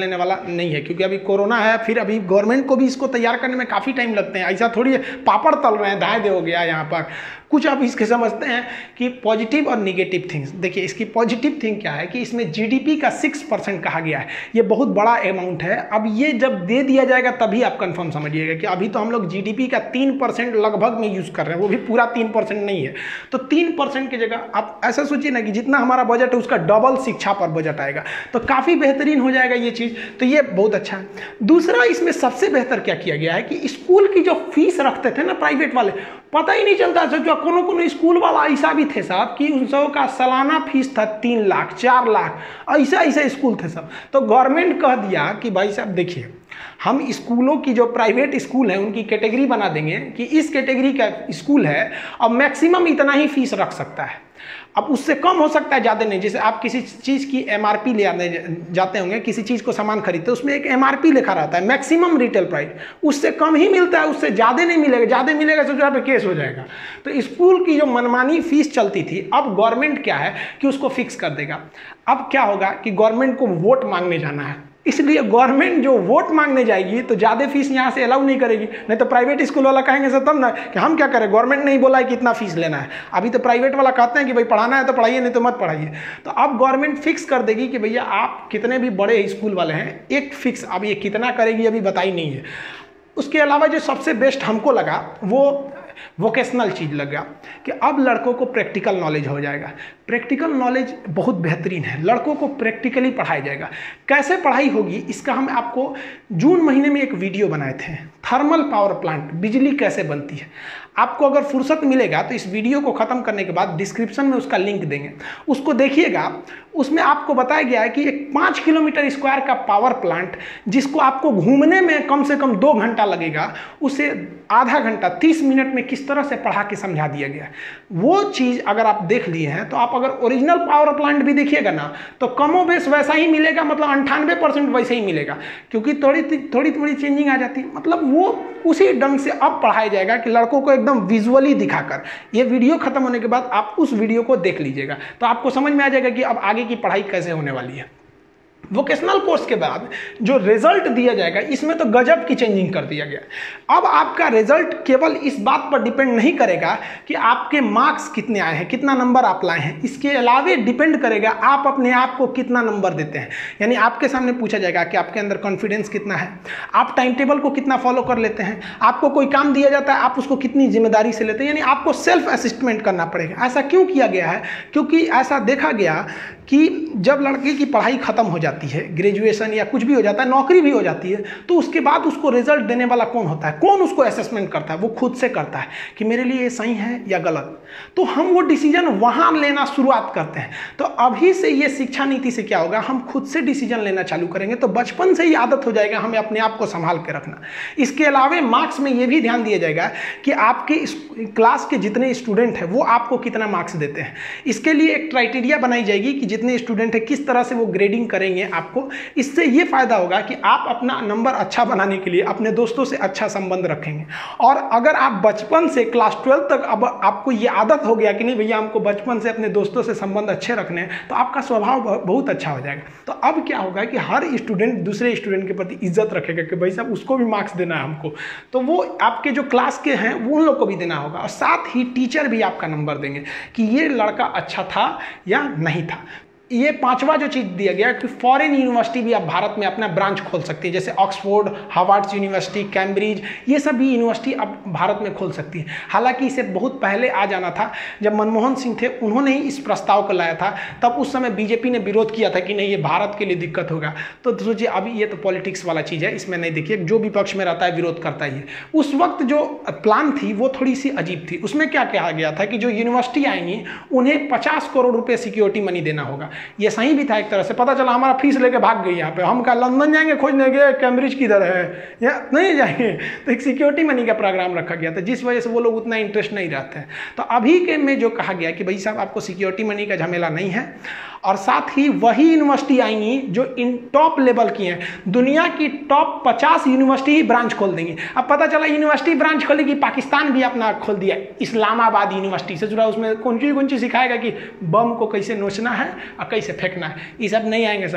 लेने वाला नहीं है, क्योंकि अभी कोरोना है, फिर अभी गवर्नमेंट को भी इसको तैयार करने में काफ़ी टाइम लगते हैं। ऐसा थोड़ी है पापड़ तल रहे हैं दाएँ दे हो गया यहाँ पर। कुछ आप इसके समझते हैं कि पॉजिटिव और निगेटिव थिंग्स। देखिए इसकी पॉजिटिव थिंग क्या है कि इसमें जीडीपी का सिक्स परसेंट कहा गया है, ये बहुत बड़ा अमाउंट है। अब ये जब दे दिया जाएगा तभी आप कंफर्म समझिएगा कि अभी तो हम लोग जीडीपी का तीन परसेंट लगभग में यूज़ कर रहे हैं, वो भी पूरा तीन परसेंट नहीं है। तो तीन परसेंट की जगह आप ऐसा सोचिए ना कि जितना हमारा बजट है उसका डबल शिक्षा पर बजट आएगा, तो काफ़ी बेहतरीन हो जाएगा ये चीज़। तो ये बहुत अच्छा है। दूसरा इसमें सबसे बेहतर क्या किया गया है कि स्कूल की जो फीस रखते थे ना प्राइवेट वाले, पता ही नहीं चलता था। जो कोनो कोनो स्कूल वाला ऐसा भी थे साहब कि उन सब का सालाना फीस था तीन लाख चार लाख, ऐसा ऐसा स्कूल थे सब। तो गवर्नमेंट कह दिया कि भाई साहब देखिए हम स्कूलों की जो प्राइवेट स्कूल है उनकी कैटेगरी बना देंगे कि इस कैटेगरी का स्कूल है और मैक्सिमम इतना ही फीस रख सकता है। अब उससे कम हो सकता है, ज़्यादा नहीं। जैसे आप किसी चीज़ की एमआरपी ले आने जाते होंगे, किसी चीज़ को सामान खरीदते उसमें एक एमआरपी लिखा रहता है, मैक्सिमम रिटेल प्राइस, उससे कम ही मिलता है, उससे ज़्यादा नहीं मिलेगा। ज़्यादा मिलेगा तो जहाँ पे केस हो जाएगा। तो स्कूल की जो मनमानी फीस चलती थी, अब गवर्नमेंट क्या है कि उसको फिक्स कर देगा। अब क्या होगा कि गवर्नमेंट को वोट मांगने जाना है, इसलिए गवर्नमेंट जो वोट मांगने जाएगी तो ज़्यादा फीस यहाँ से अलाउ नहीं करेगी। नहीं तो प्राइवेट स्कूल वाला कहेंगे सर तब ना कि हम क्या करें, गवर्नमेंट नहीं बोला है कि इतना फीस लेना है। अभी तो प्राइवेट वाला कहते हैं कि भाई पढ़ाना है तो पढ़ाइए, नहीं तो मत पढ़ाइए। तो अब गवर्नमेंट फिक्स कर देगी कि भैया आप कितने भी बड़े स्कूल वाले हैं, एक फिक्स, अब ये कितना करेगी अभी बताई नहीं है। उसके अलावा जो सबसे बेस्ट हमको लगा वो वोकेशनल चीज़ लगा कि अब लड़कों को प्रैक्टिकल नॉलेज हो जाएगा। प्रैक्टिकल नॉलेज बहुत बेहतरीन है, लड़कों को प्रैक्टिकली पढ़ाया जाएगा। कैसे पढ़ाई होगी इसका हम आपको जून महीने में एक वीडियो बनाए थे, थर्मल पावर प्लांट, बिजली कैसे बनती है। आपको अगर फुर्सत मिलेगा तो इस वीडियो को ख़त्म करने के बाद डिस्क्रिप्शन में उसका लिंक देंगे, उसको देखिएगा। उसमें आपको बताया गया है कि एक पाँच किलोमीटर स्क्वायर का पावर प्लांट जिसको आपको घूमने में कम से कम दो घंटा लगेगा, उसे आधा घंटा तीस मिनट में किस तरह से पढ़ा के समझा दिया गया है। वो चीज़ अगर आप देख लिए हैं तो आप अगर ओरिजिनल पावर प्लांट भी देखिएगा ना तो कमो बेश वैसा ही मिलेगा, मतलब अंठानवे परसेंट वैसे ही मिलेगा, क्योंकि थोड़ी थोड़ी थोड़ी चेंजिंग आ जाती है। मतलब वो उसी ढंग से अब पढ़ाया जाएगा कि लड़कों को एकदम विजुअली दिखाकर। ये वीडियो खत्म होने के बाद आप उस वीडियो को देख लीजिएगा तो आपको समझ में आ जाएगा कि अब आगे की पढ़ाई कैसे होने वाली है। वोकेशनल कोर्स के बाद जो रिजल्ट दिया जाएगा इसमें तो गजब की चेंजिंग कर दिया गया। अब आपका रिजल्ट केवल इस बात पर डिपेंड नहीं करेगा कि आपके मार्क्स कितने आए हैं, कितना नंबर आप लाए हैं, इसके अलावे डिपेंड करेगा आप अपने आप को कितना नंबर देते हैं। यानी आपके सामने पूछा जाएगा कि आपके अंदर कॉन्फिडेंस कितना है, आप टाइम टेबल को कितना फॉलो कर लेते हैं, आपको कोई काम दिया जाता है आप उसको कितनी जिम्मेदारी से लेते हैं। यानी आपको सेल्फ असिस्टमेंट करना पड़ेगा। ऐसा क्यों किया गया है? क्योंकि ऐसा देखा गया कि जब लड़के की पढ़ाई खत्म हो जाती है, ग्रेजुएशन या कुछ भी हो जाता है, नौकरी भी हो जाती है, तो उसके बाद उसको रिजल्ट देने वाला कौन होता है, कौन उसको असेसमेंट करता है? वो खुद से करता है कि मेरे लिए ये सही है या गलत। तो हम वो डिसीजन वहाँ लेना शुरुआत करते हैं। तो अभी से ये शिक्षा नीति से क्या होगा, हम खुद से डिसीजन लेना चालू करेंगे, तो बचपन से ही आदत हो जाएगा हमें अपने आप को संभाल के रखना। इसके अलावा मार्क्स में ये भी ध्यान दिया जाएगा कि आपके क्लास के जितने स्टूडेंट हैं वो आपको कितना मार्क्स देते हैं। इसके लिए एक क्राइटेरिया बनाई जाएगी कि जितने स्टूडेंट है किस तरह से वो ग्रेडिंग करेंगे आपको। इससे ये फायदा होगा कि आप अपना नंबर अच्छा बनाने के लिए अपने दोस्तों से अच्छा संबंध रखेंगे। और अगर आप बचपन से क्लास ट्वेल्थ तक अब आपको ये आदत हो गया कि नहीं भैया हमको बचपन से अपने दोस्तों से संबंध अच्छे रखने हैं, तो आपका स्वभाव बहुत अच्छा हो जाएगा। तो अब क्या होगा कि हर स्टूडेंट दूसरे स्टूडेंट के प्रति इज्जत रखेगा कि भाई साहब उसको भी मार्क्स देना है हमको, तो वो आपके जो क्लास के हैं वो उन लोग को भी देना होगा। और साथ ही टीचर भी आपका नंबर देंगे कि ये लड़का अच्छा था या नहीं था। ये पांचवा जो चीज़ दिया गया कि फॉरेन यूनिवर्सिटी भी आप भारत में अपना ब्रांच खोल सकती है, जैसे ऑक्सफोर्ड, हार्वर्ड यूनिवर्सिटी, कैम्ब्रिज, ये सब भी यूनिवर्सिटी अब भारत में खोल सकती है। हालांकि इसे बहुत पहले आ जाना था, जब मनमोहन सिंह थे उन्होंने ही इस प्रस्ताव को लाया था, तब उस समय बीजेपी ने विरोध किया था कि नहीं ये भारत के लिए दिक्कत होगा। तो सोचिए अभी ये तो पॉलिटिक्स वाला चीज़ है, इसमें नहीं, देखिए जो विपक्ष में रहता है विरोध करता ही है। उस वक्त जो प्लान थी वो थोड़ी सी अजीब थी। उसमें क्या कहा गया था कि जो यूनिवर्सिटी आएंगी उन्हें पचास करोड़ रुपये सिक्योरिटी मनी देना होगा। ये सही भी था एक तरह से। पता चला हमारा फीस लेके भाग गई यहाँ पे, हम क्या लंदन जाएंगे खोजने के, कैम्ब्रिज किधर है, या नहीं जाएंगे। तो एक सिक्योरिटी मनी का प्रोग्राम रखा गया था जिस वजह से वो लोग उतना इंटरेस्ट नहीं रहते हैं। तो अभी के में जो कहा गया कि भाई साहब आपको सिक्योरिटी मनी का झमेला नहीं है, और साथ ही वही यूनिवर्सिटी आएंगी जो इन टॉप लेवल की हैं। दुनिया की टॉप पचास यूनिवर्सिटी ही ब्रांच खोल देंगी। अब पता चला यूनिवर्सिटी ब्रांच खोलेगी, पाकिस्तान भी अपना खोल दिया इस्लामाबाद यूनिवर्सिटी से जुड़ा, उसमें कौन सी कौन सी सिखाएगा कि बम को कैसे नोचना है और कैसे फेंकना है। ये सब नहीं आएंगे सब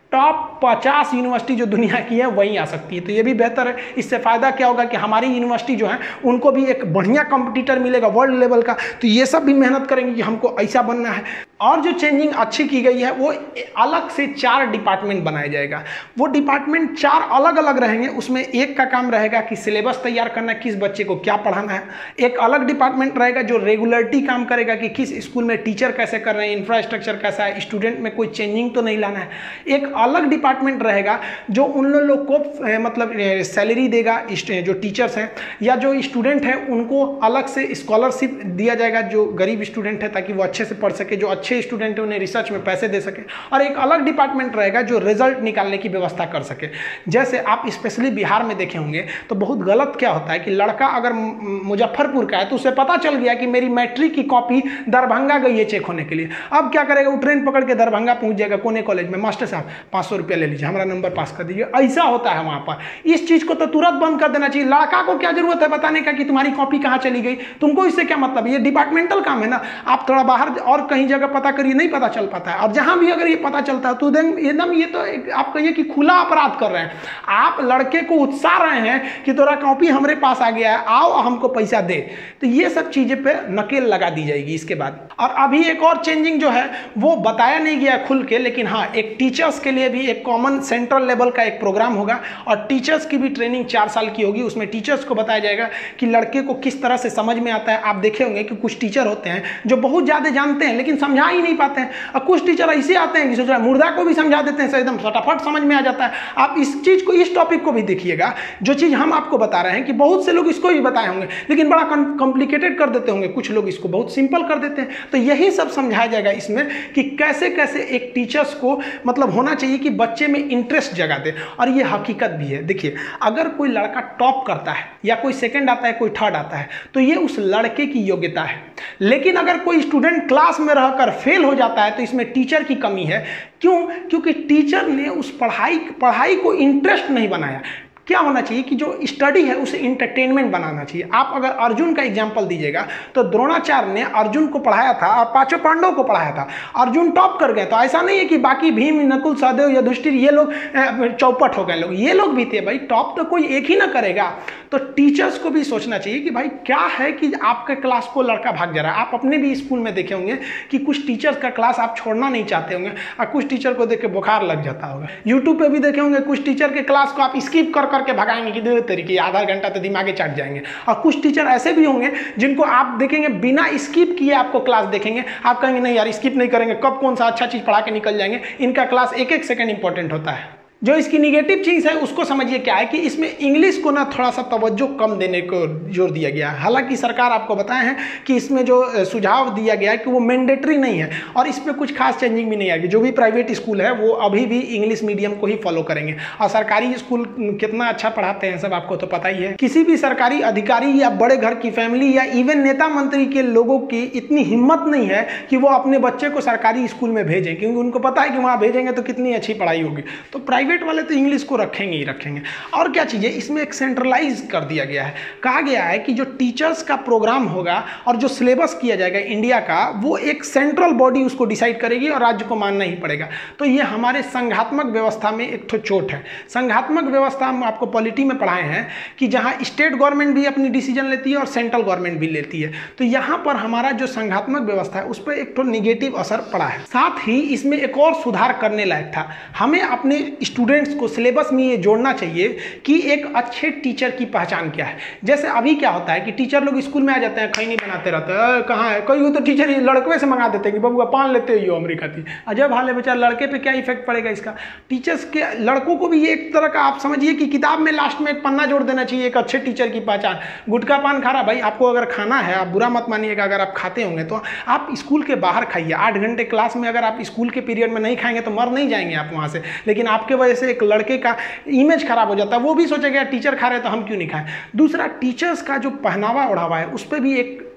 टॉप पचास यूनिवर्सिटी जो दुनिया की है वहीं आ सकती है। तो ये भी बेहतर है। इससे फ़ायदा क्या होगा कि हमारी यूनिवर्सिटी जो है उनको भी एक बढ़िया कंपटीटर मिलेगा वर्ल्ड लेवल का। तो ये सब भी मेहनत करेंगे कि हमको ऐसा बनना है। और जो चेंजिंग अच्छी की गई है वो अलग से चार डिपार्टमेंट बनाया जाएगा। वो डिपार्टमेंट चार अलग अलग रहेंगे। उसमें एक का काम रहेगा कि सिलेबस तैयार करना, किस बच्चे को क्या पढ़ाना है। एक अलग डिपार्टमेंट रहेगा जो रेगुलरिटी काम करेगा कि किस स्कूल में टीचर कैसे कर रहे हैं, इंफ्रास्ट्रक्चर कैसा है, स्टूडेंट में कोई चेंजिंग तो नहीं लाना है। एक अलग डिपार्टमेंट रहेगा जो उन लोग को मतलब सैलरी देगा, जो टीचर्स हैं या जो स्टूडेंट है उनको अलग से स्कॉलरशिप दिया जाएगा जो गरीब स्टूडेंट है, ताकि वो अच्छे से पढ़ सके, जो अच्छे स्टूडेंट है उन्हें रिसर्च में पैसे दे सके। और एक अलग डिपार्टमेंट रहेगा जो रिजल्ट निकालने की व्यवस्था कर सके। जैसे आप स्पेशली बिहार में देखे होंगे तो बहुत गलत क्या होता है कि लड़का अगर मुजफ्फरपुर का है तो उसे पता चल गया कि मेरी मैट्रिक की कॉपी दरभंगा गई है चेक होने के लिए। अब क्या करेगा, वो ट्रेन पकड़ के दरभंगा पहुंच जाएगा कोने कॉलेज में, मास्टर साहब पाँच सौ रुपया ले लीजिए, हमारा नंबर पास कर दीजिए। ऐसा होता है वहां पर। इस चीज को तो तुरंत बंद कर देना चाहिए। लड़का को क्या जरूरत है बताने का कि तुम्हारी कॉपी कहाँ चली गई, तुमको इससे क्या मतलब। ये डिपार्टमेंटल काम है ना। आप थोड़ा बाहर और कहीं जगह पता करिए, नहीं पता चल पाता है। और जहां भी अगर ये पता चलता है तो एकदम ये तो आप कहिए कि खुला अपराध कर रहे हैं। आप लड़के को उत्साह रहे हैं कि तोरा कॉपी हमारे पास आ गया है, आओ हमको पैसा दे। तो ये सब चीजें पे नकेल लगा दी जाएगी इसके बाद। और अभी एक और चेंजिंग जो है वो बताया नहीं गया खुल के, लेकिन हाँ एक टीचर्स के लिए भी एक कॉमन सेंट्रल लेवल का एक प्रोग्राम होगा और टीचर्स की भी ट्रेनिंग चार साल की होगी। उसमें टीचर्स को बताया जाएगा कि लड़के को किस तरह से समझ में आता है। आप देखे होंगे कि कुछ टीचर होते हैं जो बहुत ज्यादा जानते हैं लेकिन समझा ही नहीं पाते हैं, और कुछ टीचर ऐसे आते हैं कि सोच रहे हैं मुर्दा को भी समझा देते हैं, एकदम फटाफट समझ में आ जाता है। आप इस चीज को, इस टॉपिक को भी देखिएगा। जो चीज हम आपको बता रहे हैं कि बहुत से लोग इसको भी बताए होंगे लेकिन बड़ा कॉम्प्लिकेटेड कर देते होंगे, कुछ लोग इसको बहुत सिंपल कर देते हैं। तो यही सब समझाया जाएगा इसमें कि कैसे कैसे एक टीचर्स को मतलब होना चाहिए कि बच्चे में इंटरेस्ट जगा दे। और ये हकीकत भी है। देखिए अगर कोई लड़का टॉप करता है या कोई सेकंड आता है, कोई थर्ड आता है, तो ये उस लड़के की योग्यता है। लेकिन अगर कोई स्टूडेंट क्लास में रहकर फेल हो जाता है तो इसमें टीचर की कमी है। क्यों? क्योंकि टीचर ने उस पढ़ाई पढ़ाई को इंटरेस्ट नहीं बनाया। क्या होना चाहिए कि जो स्टडी है उसे इंटरटेनमेंट बनाना चाहिए। आप अगर अर्जुन का एग्जांपल दीजिएगा तो द्रोणाचार्य ने अर्जुन को पढ़ाया था और पांचों पांडवों को पढ़ाया था। अर्जुन टॉप कर गए तो ऐसा नहीं है कि बाकी भीम, नकुल, सहदेव, युधिष्ठिर ये लोग चौपट हो गए। लोग ये लोग भी थे भाई। टॉप तो कोई एक ही ना करेगा। तो टीचर्स को भी सोचना चाहिए कि भाई क्या है कि आपके क्लास को लड़का भाग जा रहा है। आप अपने भी स्कूल में देखे होंगे कि कुछ टीचर्स का क्लास आप छोड़ना नहीं चाहते होंगे और कुछ टीचर को देख के बुखार लग जाता होगा। यूट्यूब पे भी देखे होंगे कुछ टीचर के क्लास को आप स्किप कर करके भगाएंगे कि दो तरीके आधा घंटा तो दिमागे चट जाएंगे। और कुछ टीचर ऐसे भी होंगे जिनको आप देखेंगे बिना स्किप किए आपको क्लास देखेंगे, आप कहेंगे नहीं यार स्किप नहीं करेंगे, कब कौन सा अच्छा चीज पढ़ा के निकल जाएंगे। इनका क्लास एक एक सेकंड इंपॉर्टेंट होता है। जो इसकी निगेटिव चीज़ है उसको समझिए क्या है कि इसमें इंग्लिश को ना थोड़ा सा तवज्जो कम देने को जोर दिया गया है। हालांकि सरकार आपको बताए हैं कि इसमें जो सुझाव दिया गया है कि वो मैंडेटरी नहीं है और इस पर कुछ खास चेंजिंग भी नहीं आएगी। जो भी प्राइवेट स्कूल है वो अभी भी इंग्लिश मीडियम को ही फॉलो करेंगे और सरकारी स्कूल कितना अच्छा पढ़ाते हैं सब आपको तो पता ही है। किसी भी सरकारी अधिकारी या बड़े घर की फैमिली या इवन नेता मंत्री के लोगों की इतनी हिम्मत नहीं है कि वो अपने बच्चे को सरकारी स्कूल में भेजें, क्योंकि उनको पता है कि वहाँ भेजेंगे तो कितनी अच्छी पढ़ाई होगी। तो प्राइवेट वाले तो इंग्लिश को रखेंगे ही रखेंगे। और क्या चीज़ है, इसमें एक सेंट्रलाइज कर दिया गया है। कहा गया है कि जो टीचर्स का प्रोग्राम होगा और जो सिलेबस किया जाएगा इंडिया का, वो एक सेंट्रल बॉडी उसको डिसाइड करेगी और राज्य को मानना ही पड़ेगा। तो ये हमारे संघात्मक व्यवस्था में एक तो चोट है। संघात्मक व्यवस्था हम आपको पॉलिटी में पढ़ाए हैं कि जहाँ स्टेट गवर्नमेंट भी अपनी डिसीजन लेती है और सेंट्रल गवर्नमेंट भी लेती है। तो यहाँ पर हमारा जो संघात्मक व्यवस्था है उस पर एक तो निगेटिव असर पड़ा है। साथ ही इसमें एक और सुधार करने लायक था। हमें अपने स्टूडेंट्स को सिलेबस में ये जोड़ना चाहिए कि एक अच्छे टीचर की पहचान क्या है। जैसे अभी क्या होता है कि टीचर लोग स्कूल में आ जाते हैं, खैनी बनाते रहते हैं, कहाँ है कोई, तो टीचर लड़के से मंगा देते हैं कि बबुआ पान लेते हो अमेरिका थी। अजब हाल है बेचारा, लड़के पे क्या इफेक्ट पड़ेगा इसका। टीचर्स के लड़कों को भी ये एक तरह का आप समझिए कि किताब में लास्ट में एक पन्ना जोड़ देना चाहिए, एक अच्छे टीचर की पहचान। गुटखा पान खा रहा भाई, आपको अगर खाना है, आप बुरा मत मानिएगा, अगर आप खाते होंगे तो आप स्कूल के बाहर खाइए। आठ घंटे क्लास में अगर आप स्कूल के पीरियड में नहीं खाएंगे तो मर नहीं जाएंगे आप वहाँ से। लेकिन आपके वजह से एक लड़के का इमेज खराब हो जाता है, वो भी सोचेगा टीचर खा रहे तो हम क्यों नहीं खाएं। दूसरा, टीचर्स का जो पहनावा ओढ़ावा है उस पर भी एक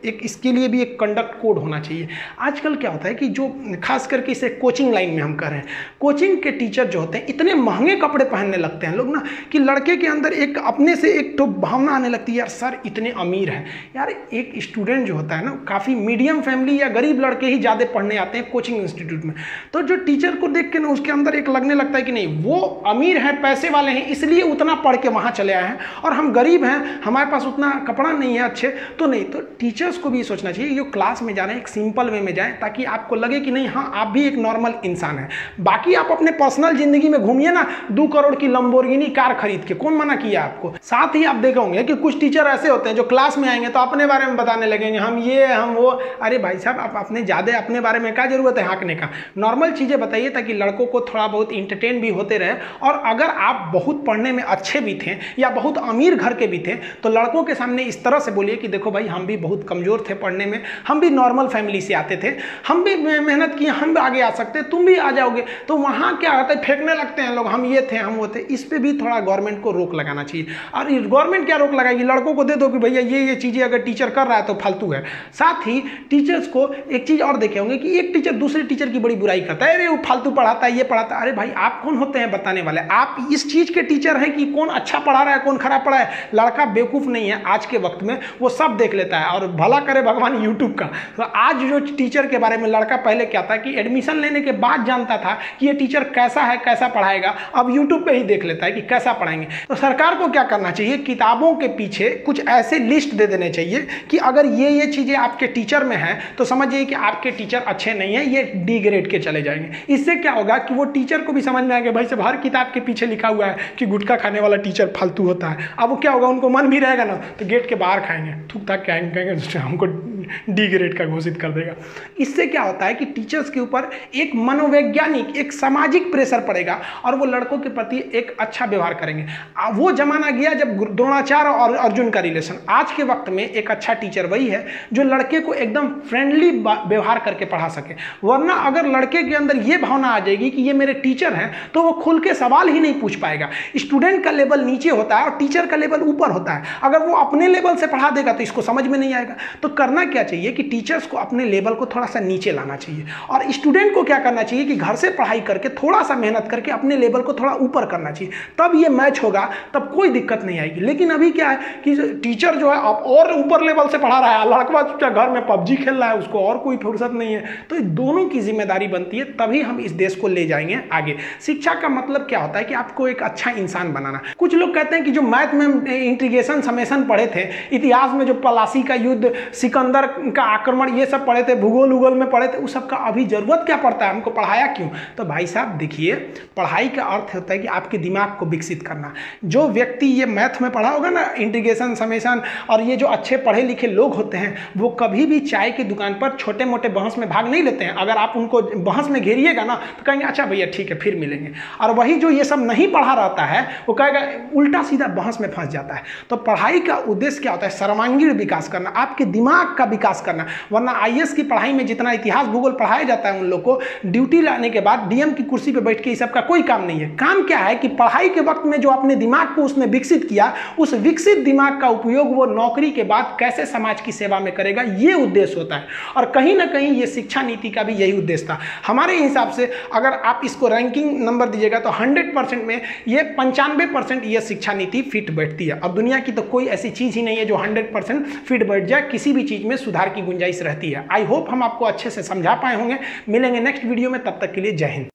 एक इसके लिए भी एक कंडक्ट कोड होना चाहिए। आजकल क्या होता है कि जो खास करके इसे कोचिंग लाइन में हम कर रहे हैं, कोचिंग के टीचर जो होते हैं इतने महंगे कपड़े पहनने लगते हैं लोग ना कि लड़के के अंदर एक अपने से एक तो भावना आने लगती है, यार सर इतने अमीर हैं। यार एक स्टूडेंट जो होता है ना, काफ़ी मीडियम फैमिली या गरीब लड़के ही ज़्यादा पढ़ने आते हैं कोचिंग इंस्टीट्यूट में, तो जो टीचर को देख के ना उसके अंदर एक लगने लगता है कि नहीं वो अमीर हैं, पैसे वाले हैं, इसलिए उतना पढ़ के वहाँ चले आए हैं, और हम गरीब हैं, हमारे पास उतना कपड़ा नहीं है अच्छे, तो नहीं। तो टीचर्स को भी सोचना चाहिए जो क्लास में जा रहे हैं एक सिंपल वे में जाएं, ताकि आपको लगे कि नहीं हाँ आप भी एक नॉर्मल इंसान है। बाकी आप अपने पर्सनल जिंदगी में घूमिए ना, दो करोड़ की लंबोर्गिनी कार खरीद के, कौन मना किया आपको। साथ ही आप देखे होंगे कि कुछ टीचर ऐसे होते हैं जो क्लास में आएंगे तो अपने बारे में बताने लगेंगे, हम ये हम वो। अरे भाई साहब आप अपने ज़्यादा अपने बारे में क्या जरूरत है हाँकने का, नॉर्मल चीज़ें बताइए ताकि लड़कों को थोड़ा बहुत इंटरटेन भी होते रहे। और अगर आप बहुत पढ़ने में अच्छे भी थे या बहुत अमीर घर के भी थे तो लड़कों के सामने इस तरह से बोलिए कि देखो भाई हम भी बहुत कमज़ोर थे पढ़ने में, हम भी नॉर्मल फैमिली से आते थे, हम भी मेहनत किए, हम भी आगे आ सकते, तुम भी आ जाओगे। तो वहाँ क्या होता है, फेंकने लगते हैं लोग, हम ये थे हम वो थे। इस पर भी थोड़ा गवर्नमेंट को रोक लगाना चाहिए। और गवर्नमेंट क्या रोक लगाएगी, लड़कों को दे दो कि भैया ये ये चीज़ें अगर टीचर कर रहा है तो फालतू है। साथ ही टीचर्स को एक चीज़ और देखे होंगे कि एक टीचर दूसरे टीचर की बड़ी बुराई करता है, अरे वो फालतू पढ़ाता है, ये पढ़ाता है। अरे भाई आप कौन होते हैं बताने वाले, आप इस चीज़ के टीचर हैं कि कौन अच्छा पढ़ा रहा है कौन खराब पढ़ा है। लड़का बेवकूफ़ नहीं है, आज के वक्त में वो सब देख लेता है, और भला करे भगवान यूट्यूब का। तो आज जो टीचर के बारे में लड़का पहले क्या था कि एडमिशन लेने के बाद जानता था कि ये टीचर कैसा है कैसा पढ़ाएगा, अब यूट्यूब पे ही देख लेता है कि कैसा पढ़ाएंगे। तो सरकार को क्या करना चाहिए, किताबों के पीछे कुछ ऐसे लिस्ट दे देने चाहिए कि अगर ये ये चीज़ें आपके टीचर में हैं तो समझिए कि आपके टीचर अच्छे नहीं हैं, ये डी ग्रेड के चले जाएंगे। इससे क्या होगा कि वो टीचर को भी समझ में आएगा भाई साहब हर किताब के पीछे लिखा हुआ है कि गुटखा खाने वाला टीचर फालतू होता है। अब वो क्या होगा, उनको मन भी रहेगा ना तो गेट के बाहर खाएंगे, थूक थाक कहेंगे कहेंगे हमको डी ग्रेड का घोषित कर देगा। इससे क्या होता है कि टीचर्स के ऊपर एक मनोवैज्ञानिक एक सामाजिक प्रेशर पड़ेगा और वो लड़कों के प्रति एक अच्छा व्यवहार करेंगे। वो जमाना गया जब द्रोणाचार्य और अर्जुन का रिलेशन। आज के वक्त में एक अच्छा टीचर वही है जो लड़के को एकदम फ्रेंडली व्यवहार करके पढ़ा सके। वरना अगर लड़के के अंदर ये भावना आ जाएगी कि ये मेरे टीचर हैं तो वो खुल के सवाल ही नहीं पूछ पाएगा। स्टूडेंट का लेवल नीचे होता है और टीचर का लेवल ऊपर होता है। अगर वो अपने लेवल से पढ़ा देगा तो इसको समझ में नहीं आएगा। तो करना क्या चाहिए कि टीचर्स को अपने लेवल को थोड़ा सा नीचे लाना चाहिए और स्टूडेंट को क्या करना चाहिए कि घर से पढ़ाई करके थोड़ा सा मेहनत करके अपने लेवल को थोड़ा ऊपर करना चाहिए। तब ये मैच होगा, तब कोई दिक्कत नहीं आएगी। लेकिन अभी क्या है कि टीचर जो है अब और ऊपर लेवल से पढ़ा रहा है, लड़का घर में पबजी खेल रहा है, उसको और कोई फुर्सत नहीं है। तो दोनों की जिम्मेदारी बनती है, तभी हम इस देश को ले जाएंगे आगे। शिक्षा का मतलब क्या होता है कि आपको एक अच्छा इंसान बनाना। कुछ लोग कहते हैं कि जो मैथ में इंटीग्रेशन समेशन पढ़े थे, इतिहास में जो पलासी का युद्ध, सिकंदर का आक्रमण, ये सब पढ़े थे, भूगोल उगोल में पढ़े थे, उस सब का अभी जरूरत क्या पड़ता है, हमको पढ़ाया क्यों? तो भाई साहब देखिए, पढ़ाई का अर्थ होता है कि आपके दिमाग को विकसित करना। जो व्यक्ति ये मैथ में पढ़ा होगा ना, इंटीग्रेशन समेशन, और ये जो अच्छे पढ़े लिखे लोग होते हैं वो कभी भी चाय की दुकान पर छोटे मोटे बहस में भाग नहीं लेते हैं। अगर आप उनको बहस में घेरिएगा ना तो कहेंगे अच्छा भैया ठीक है फिर मिलेंगे। और वही जो ये सब नहीं पढ़ा रहता है वो कहेगा, उल्टा सीधा बहस में फंस जाता है। तो पढ़ाई का उद्देश्य क्या होता है? सर्वांगीण विकास करना, आपके दिमाग का विकास करना। वरना आई ए एस की पढ़ाई में जितना इतिहास भूगोल पढ़ाया जाता है उन लोग को, ड्यूटी लाने के बाद डी एम की कुर्सी पर बैठ के इस सब का कोई काम नहीं है। काम क्या है कि पढ़ाई के वक्त में जो अपने दिमाग को उसने विकसित किया, उस विकसित दिमाग का उपयोग वो नौकरी के बाद कैसे समाज की सेवा में करेगा, ये उद्देश्य होता है। और कहीं ना कहीं ये शिक्षा नीति का भी यही उद्देश्य था। हमारे हिसाब से अगर आप इसको रैंकिंग नंबर दीजिएगा तो हंड्रेड परसेंट में ये पंचानवे परसेंट ये शिक्षा नीति फिट बैठती है। और दुनिया की तो कोई ऐसी चीज़ ही नहीं है जो हंड्रेड परसेंट फिट बैठ जाए, किसी भी चीज़ में सुधार की गुंजाइश रहती है। आई होप हम आपको अच्छे से समझा पाए होंगे। मिलेंगे नेक्स्ट वीडियो में, तब तक के लिए जय हिंद।